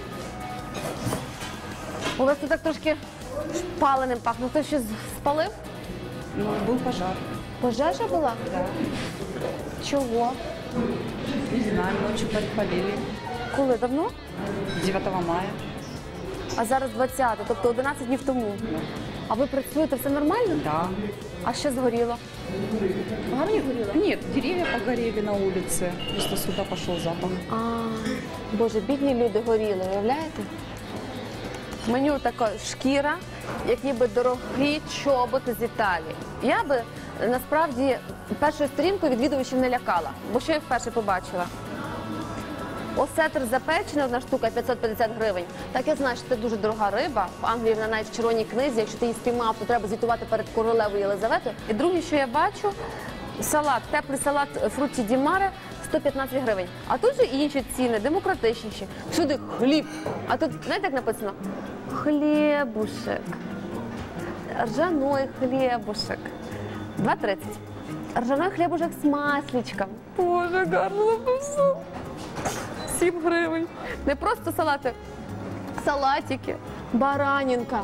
У вас тут так трошки паленим пахне. Хтось щось спалив? Ну, был пожар. Пожежа була? Да. Чого? Не знаю, ночью подпалили. Коли? Давно? 9 мая. А зараз 20, тобто 11 днів тому. А ви працюєте, все нормально? Да. А що згоріло? Гарно горіло? Нет, деревья погорели на улице. Просто сюда пошел запах. Боже, бідні люди горіли, уявляєте? Меню така шкіра, як ніби дорогі чоботи з Італії. Я би, насправді, першою сторінкою відвідувачів не лякала, бо що я вперше побачила? Осетр запечений, одна штука, 550 гривень. Так я знаю, що це дуже дорога риба. В Англії вона навіть в червоній книзі, якщо ти її спіймав, то треба звітувати перед королевою Єлизаветою. І друге, що я бачу, салат, теплий салат фруті ді маре, 115 гривень. А тут же і інші ціни, демократичніші. Сюди хліб. А тут, знаєте, як написано? Хлібушек. Ржаной хлібушек. 2,30. Ржаной хлібушек з масличком. Боже, гарно написано. 7 гривень. Не просто салати, салатики, баранінка.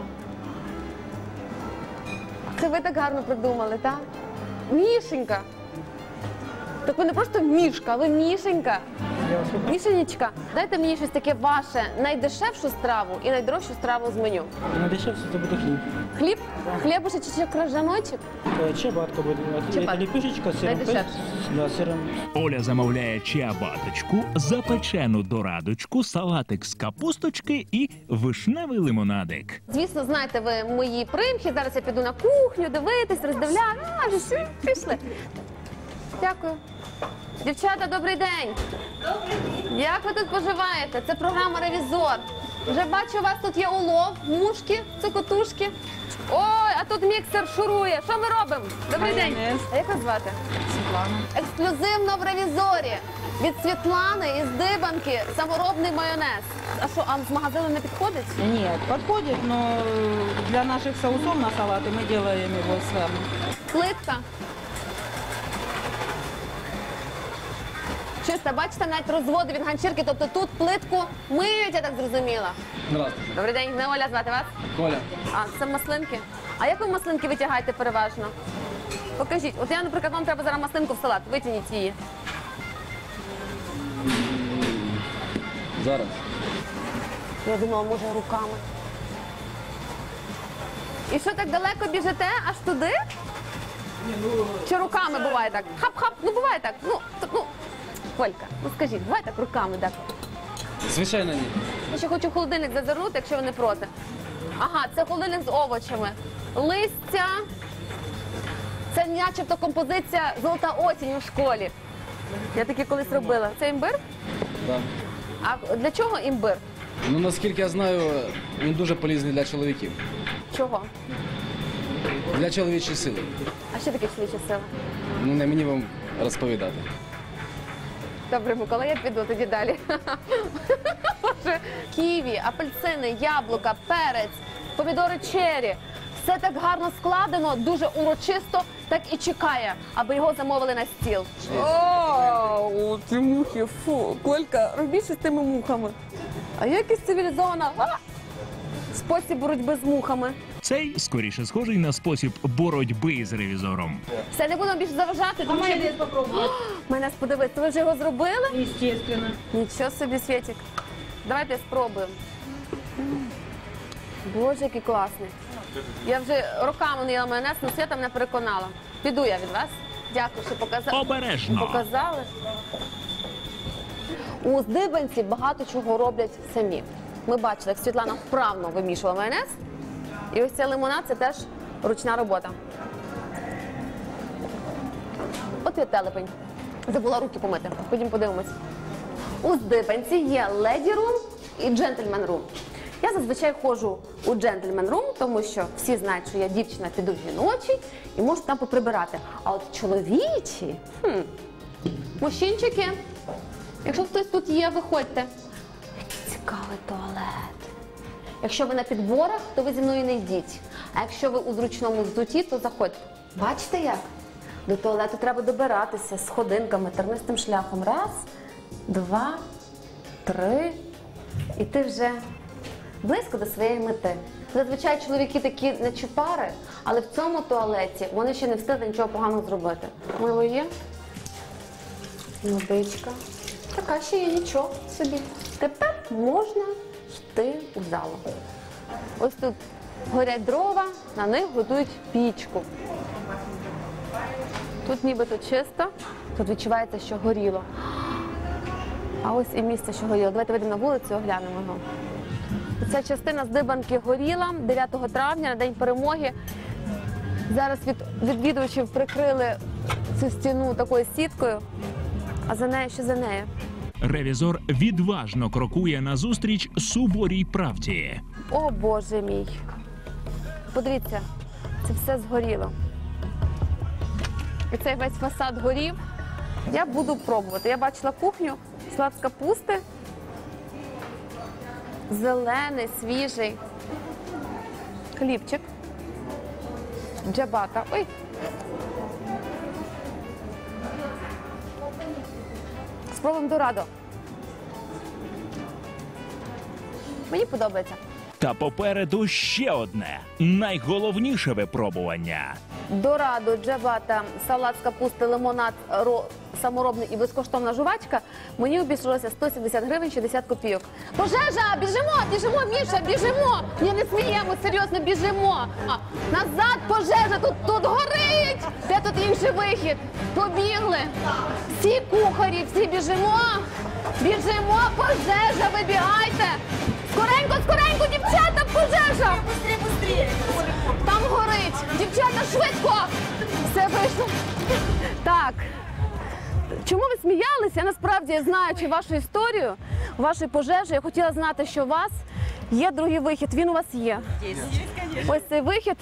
Це ви так гарно придумали, так? Мішенька. Так ви не просто Мішка, ви Мішенька. Мішенечка, дайте мені щось таке ваше, найдешевшу страву і найдорожчу страву з меню. Найдешевше це буде хліб. Хліб? Хлібушек чи крижаночок? Чебатка буде. Чебатка. Ліпішечка, сиром. Найдешевше. Да, сиром. Оля замовляє чиабаточку, запечену дорадочку, салатик з капусточки і вишневий лимонадик. Звісно, знаєте ви мої примхи. Зараз я піду на кухню, дивитись, роздивляти. Все, пішли. Дякую. Дівчата, добрий день. Добрий день. Як ви тут поживаєте? Це програма «Ревізор». Вже бачу, у вас тут є улов, мушки, цокотушки. Ой, а тут міксер шурує. Що ми робимо? Добрий день. А як вас звати? Світлана. Ексклюзивно в «Ревізорі». Від Світлани із Дибанки саморобний майонез. А що, а з магазину не підходить? Нет, подходит, но для наших соусов на салаты мы делаем его сами. Плитка. Чисто, бачите, навіть розводи від ганчірки, тобто тут плитку миють, я так зрозуміла. Здравствуйте. Добрий день, не Оля звати вас? Коля. А, це маслинки. А як ви маслинки витягаєте переважно? Покажіть. От я, наприклад, вам треба зараз маслинку в салат. Витягніть її. Зараз. Я думала, може, руками. І що, так далеко біжите? Аж туди? Чи руками буває так? Хап-хап, ну буває так. Ну, Колька, ну скажіть, буває так руками так? Звичайно, ні. Я ще хочу в холодильник зазирнути, якщо ви не проти. Ага, це холодильник з овочами. Листя. Це начебто композиція «Золота осінь» у школі. Я таки колись робила. Це імбир? Так. А для чого імбир? Ну, наскільки я знаю, він дуже полезний для чоловіків. Чого? Для чоловічої сили. А що таке чоловіча сила? Ну, не мені вам розповідати. Добре, Микола, я піду тоді далі. Боже, ківі, апельсини, яблука, перець, помідори чері. Все так гарно складено, дуже урочисто, так і чекає, аби його замовили на стіл. О, ці мухи, фу. Колька, робіть щось з тими мухами. А якийсь цивілізована спосіб боротьби з мухами. Цей скоріше схожий на спосіб боротьби з ревізором. Все, не будемо більше заважати. А майонез попробувати? Майонез, подивись, ви вже його зробили? Естественно. Нічого собі, Світик. Давайте спробуємо. Боже, який класний. Я вже роками не їла майонез, але Свята мене переконала. Піду я від вас. Дякую, що показали. Обережно. Показали. У Здибанці багато чого роблять самі. Ми бачили, як Світлана вправно вимішувала майонез. І ось цей лимонад – це теж ручна робота. От є телепень. Забула руки помити. Ходімо подивимось. У Здибанці є леді-рум і джентльмен-рум. Я зазвичай ходжу у джентльмен-рум, тому що всі знають, що я дівчина, піду в жіночий і можу там поприбирати. А от чоловічі, мужчинчики, якщо хтось тут є, виходьте. Який цікавий туалет. Якщо ви на підборах, то ви зі мною не йдіть. А якщо ви у зручному взуті, то заходьте. Бачите як? До туалету треба добиратися з ходинками, тернистим шляхом. Раз, два, три. І ти вже близько до своєї мети. Зазвичай чоловіки такі нечупари, але в цьому туалеті вони ще не встигли нічого поганого зробити. Мило є? Водичка. Така ще є, нічого собі. Тепер можна йти у залу. Ось тут горять дрова, на них готують пічку. Тут нібито чисто, тут відчувається, що горіло. А ось і місце, що горіло. Давайте вийдемо на вулицю і оглянемо його. Ця частина Здибанки горіла 9 травня, на День Перемоги. Зараз відвідувачів прикрили цю стіну такою сіткою, а за нею, що за нею? Ревізор відважно крокує назустріч суворій правді. О, Боже мій! Подивіться, це все згоріло. І цей весь фасад горів. Я буду пробувати. Я бачила кухню, салат з капусти. Зелений, свіжий. Хлібчик. Джабата. Ой! Спробуємо дорадо. Мені подобається. Та попереду ще одне, найголовніше випробування. Дорадо, джабата, салат з капусти, лимонад, саморобний і безкоштовна жувачка, мені обійшлося 170 гривень 60 копійок. Пожежа! Біжимо! Біжимо, Міша, біжимо! Ні, не сміємо, серйозно, біжимо! Назад, пожежа! Тут горить! Де тут інший вихід? Побігли! Всі кухарі, всі біжимо! Біжимо, пожежа, вибігайте! Скоренько, скоренько, дівчата, пожежа! Там горить! Дівчата, швидко! Все вийшло. Так. Чому ви сміялися? Я насправді, знаючи вашу історію, вашої пожежі, я хотіла знати, що у вас є другий вихід. Він у вас є. Ось цей вихід.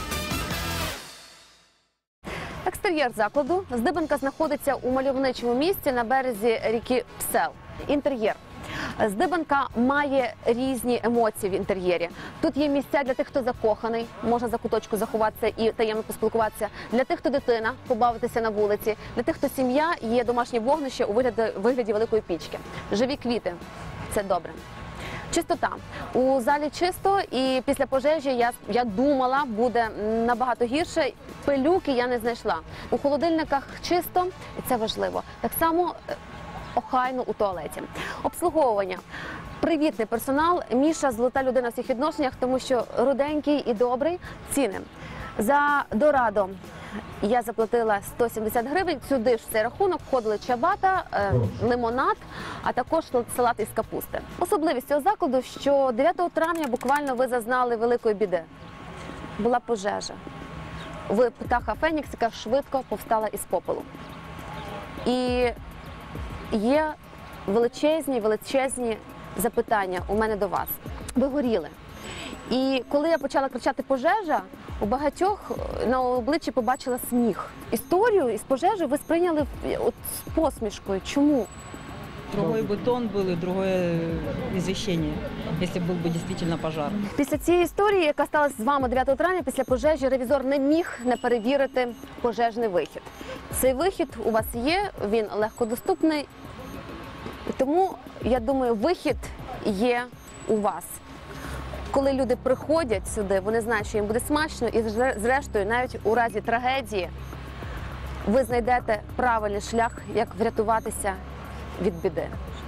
Екстер'єр закладу. Здибанка знаходиться у мальовничому місці на березі ріки Псел. Інтер'єр. Здибанка має різні емоції в інтер'єрі. Тут є місця для тих, хто закоханий, може за куточку заховатися і таємно поспілкуватися. Для тих, хто дитина, побавитися на вулиці. Для тих, хто сім'я, є домашнє вогнище у вигляді великої пічки. Живі квіти – це добре. Чистота. У залі чисто, і після пожежі я думала, буде набагато гірше. Пилюки я не знайшла. У холодильниках чисто, і це важливо. Так само охайно у туалеті. Обслуговування. Привітний персонал. Міша – золота людина в всіх відношеннях, тому що руденький і добрий. Ціни. За дорадо я заплатила 170 гривень. Сюди ж в цей рахунок входили чабата, лимонад, а також салат із капусти. Особливість цього закладу, що 9 травня буквально ви зазнали великої біди. Була пожежа. Ви птаха Фенікс, яка швидко повстала із попелу. І є величезні запитання у мене до вас. Ви горіли. І коли я почала кричати «пожежа», у багатьох на обличчі побачила сміх. Історію із пожежі ви сприйняли з посмішкою. Чому? Другой бы тон был и другое извещение, если был бы действительно пожар. Після цієї історії, яка сталася з вами 9 травня, після пожежі, ревізор не міг не перевірити пожежний вихід. Цей вихід у вас є, він легкодоступний, і тому, я думаю, вихід є у вас. Коли люди приходять сюди, вони знають, що їм буде смачно, і зрештою, навіть у разі трагедії, ви знайдете правильний шлях, як врятуватися від біди.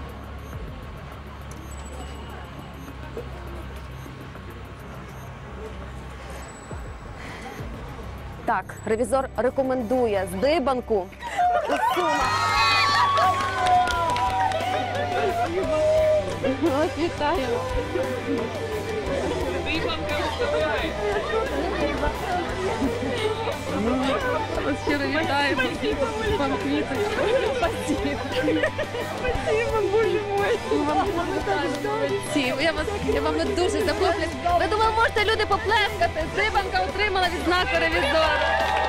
Так, ревізор рекомендує здибанку у Сумах. Ось, вітаю. Ось щиро вітаємо. Вам квіточку. Спасибо. Спасибо, боже мой. Я вам дуже захоплююсь. Ви думали, можете люди поплескати. Здибанка отримала відзнаку ревізора.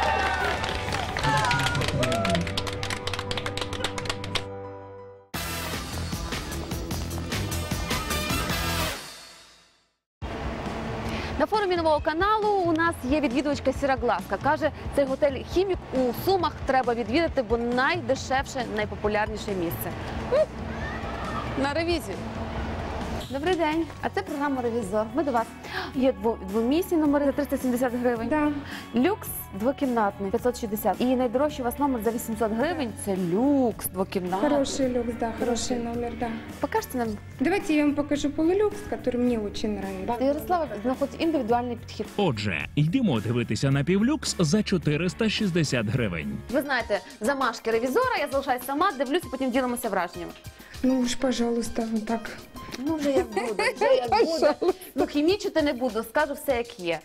На форумі Нового каналу у нас є відвідувачка Сірогласка. Каже, цей готель «Хімік» у Сумах треба відвідати, бо найдешевше, найпопулярніше місце. На ревізію. Добрий день. А це програма «Ревізор». Ми до вас. Є двомісні номери за 370 гривень. Да. Люкс двокімнатний 560. І найдорожчий у вас номер за 800 гривень. Це люкс двокімнатний. Хороший люкс, да, хороший номер, да. Покажете нам? Давайте я вам покажу полулюкс, который мне очень нравится. Ярослава знаходить індивідуальний підхід. Отже, йдемо дивитися на півлюкс за 460 гривень. Ви знаєте, замашки ревізора, я залишаюсь сама, дивлюся, потім ділимося враженнями. Ну уж, пожалуйста, вот так. Ну, вже як буде, вже як буде. Ну, хімічити не буду, скажу все, як є.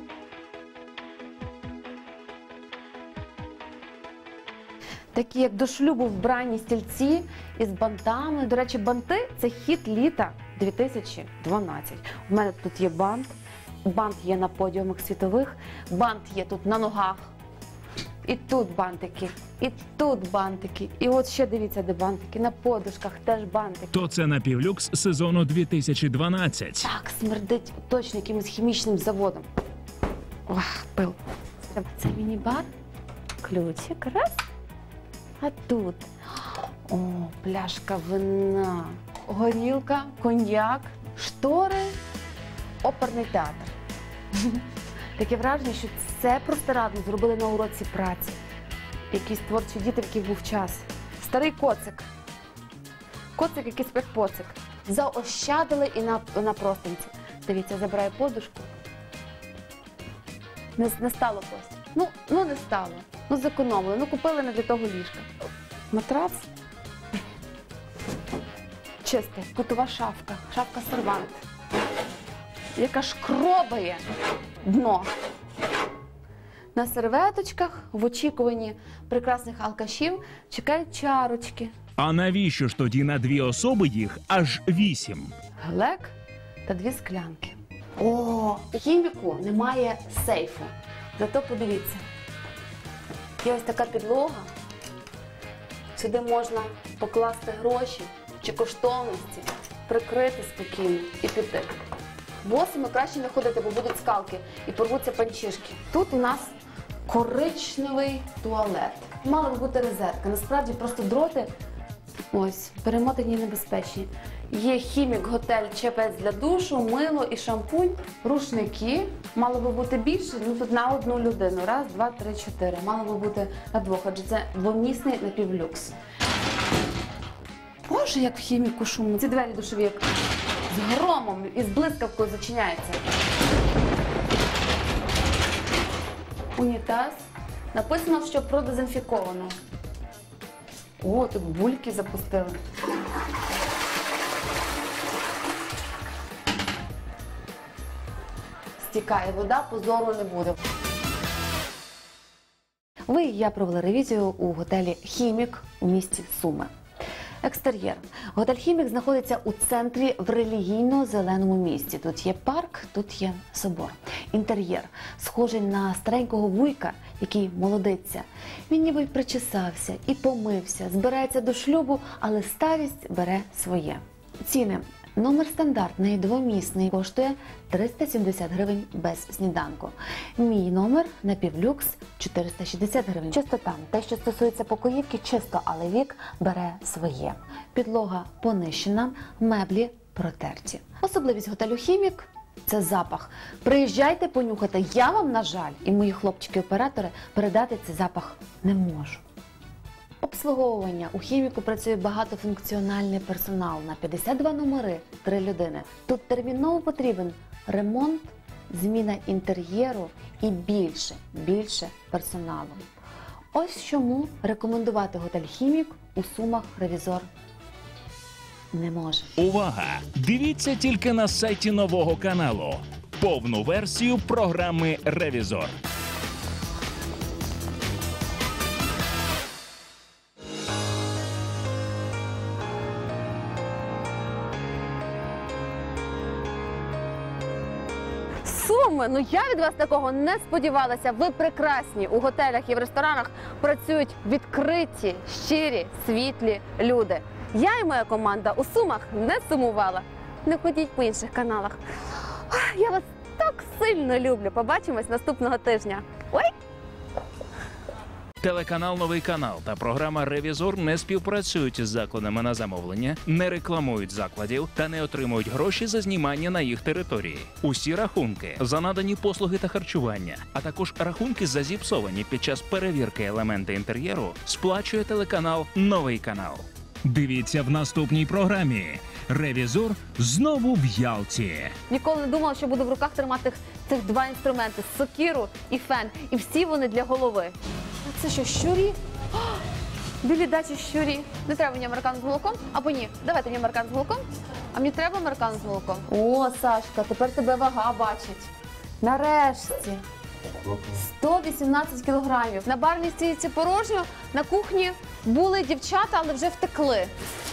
Такі, як до шлюбу вбрані стільці із бантами. До речі, банти – це хіт літа 2012. У мене тут є бант. Бант є на подіумах світових. Бант є тут на ногах. І тут бантики, і тут бантики. І от ще дивіться, де бантики. На подушках теж бантики. То це напівлюкс сезону 2012. Так, смердить точно якимось хімічним заводом. Ох, пил. Це міні-бар. Ключик, раз. А тут, о, пляшка вина, горілка, коньяк, штори, оперний театр. Таке враження, що це простирадно зробили на уроці праці. Якісь творчі діти, в яких був час. Старий коцик. Коцик якийсь як поцик. Заощадили і на простинці. Дивіться, забираю подушку. Не стало Костя. Ну не стало. Ну зекономили. Ну купили не для того ліжка. Матрац. Чисте. Кутова шафка. Шафка сервант. Яка шкробає дно. На серветочках в очікуванні прекрасних алкашів чекають чарочки. А навіщо ж тоді на 2 особи їх аж 8? Глек та 2 склянки. О, у хіміку немає сейфу. Зато подивіться. Є ось така підлога. Сюди можна покласти гроші чи коштовності, прикрити спокійно і піти. Босими краще не ходити, бо будуть скалки і порвуться панчішки. Тут у нас коричневий туалет. Мала б бути розетка. Насправді просто дроти ось, перемотані і небезпечні. Є хімік, готель, чепець для душу, мило і шампунь, рушники. Мало би бути більше, ну тут на 1 людину. 1, 2, 3, 4. Мало би бути на 2, адже це двомісний напівлюкс. Боже, як в хіміку шумно. Ці двері душові як з громом і з блискавкою зачиняються. Унітаз. Написано, що продезінфіковано. О, тут бульки запустили. Стікає вода, позору не буде. Ви і я провели ревізію у готелі «Хімік» у місті Суми. Екстер'єр. Готель «Хімік» знаходиться у центрі в релігійно-зеленому місті. Тут є парк, тут є собор. Інтер'єр. Схожий на старенького вуйка, який молодиться. Він ніби й причесався і помився, збирається до шлюбу, але старість бере своє. Ціни. Номер стандартний, двомісний, коштує 370 гривень без сніданку. Мій номер напівлюкс 460 гривень. Чистота. Те, що стосується покоївки, чисто, але вік бере своє. Підлога понищена, меблі протерті. Особливість готелю «Хімік» – це запах. Приїжджайте понюхати. Я вам, на жаль, і мої хлопчики-оператори передати цей запах не можу. Обслуговування. У «Хіміку» працює багатофункціональний персонал на 52 номери, 3 людини. Тут терміново потрібен ремонт, зміна інтер'єру і більше персоналу. Ось чому рекомендувати готель «Хімік» у Сумах ревізор не може. Увага! Дивіться тільки на сайті нового каналу. Повну версію програми «Ревізор». Суми, ну я від вас такого не сподівалася. Ви прекрасні. У готелях і в ресторанах працюють відкриті, щирі, світлі люди. Я і моя команда у Сумах не сумувала. Не ходіть по інших каналах. Я вас так сильно люблю. Побачимось наступного тижня. Ой! Телеканал «Новий канал» та програма «Ревізор» не співпрацюють із закладами на замовлення, не рекламують закладів та не отримують гроші за знімання на їх території. Усі рахунки за надані послуги та харчування, а також рахунки за зіпсовані під час перевірки елементи інтер'єру сплачує телеканал «Новий канал». Дивіться в наступній програмі. «Ревізор» знову в Ялті. Ніколи не думала, що буду в руках тримати цих 2 інструменти – сокиру і фен. І всі вони для голови. Це що, щурі? О, білі дачі щурі. Не треба мені американо з молоком? Або ні? Давайте мені американо з молоком. А мені треба американо з молоком. О, Сашка, тепер тебе вага бачить. Нарешті. 118 кілограмів. На барній стійці порожньо, на кухні були дівчата, але вже втекли.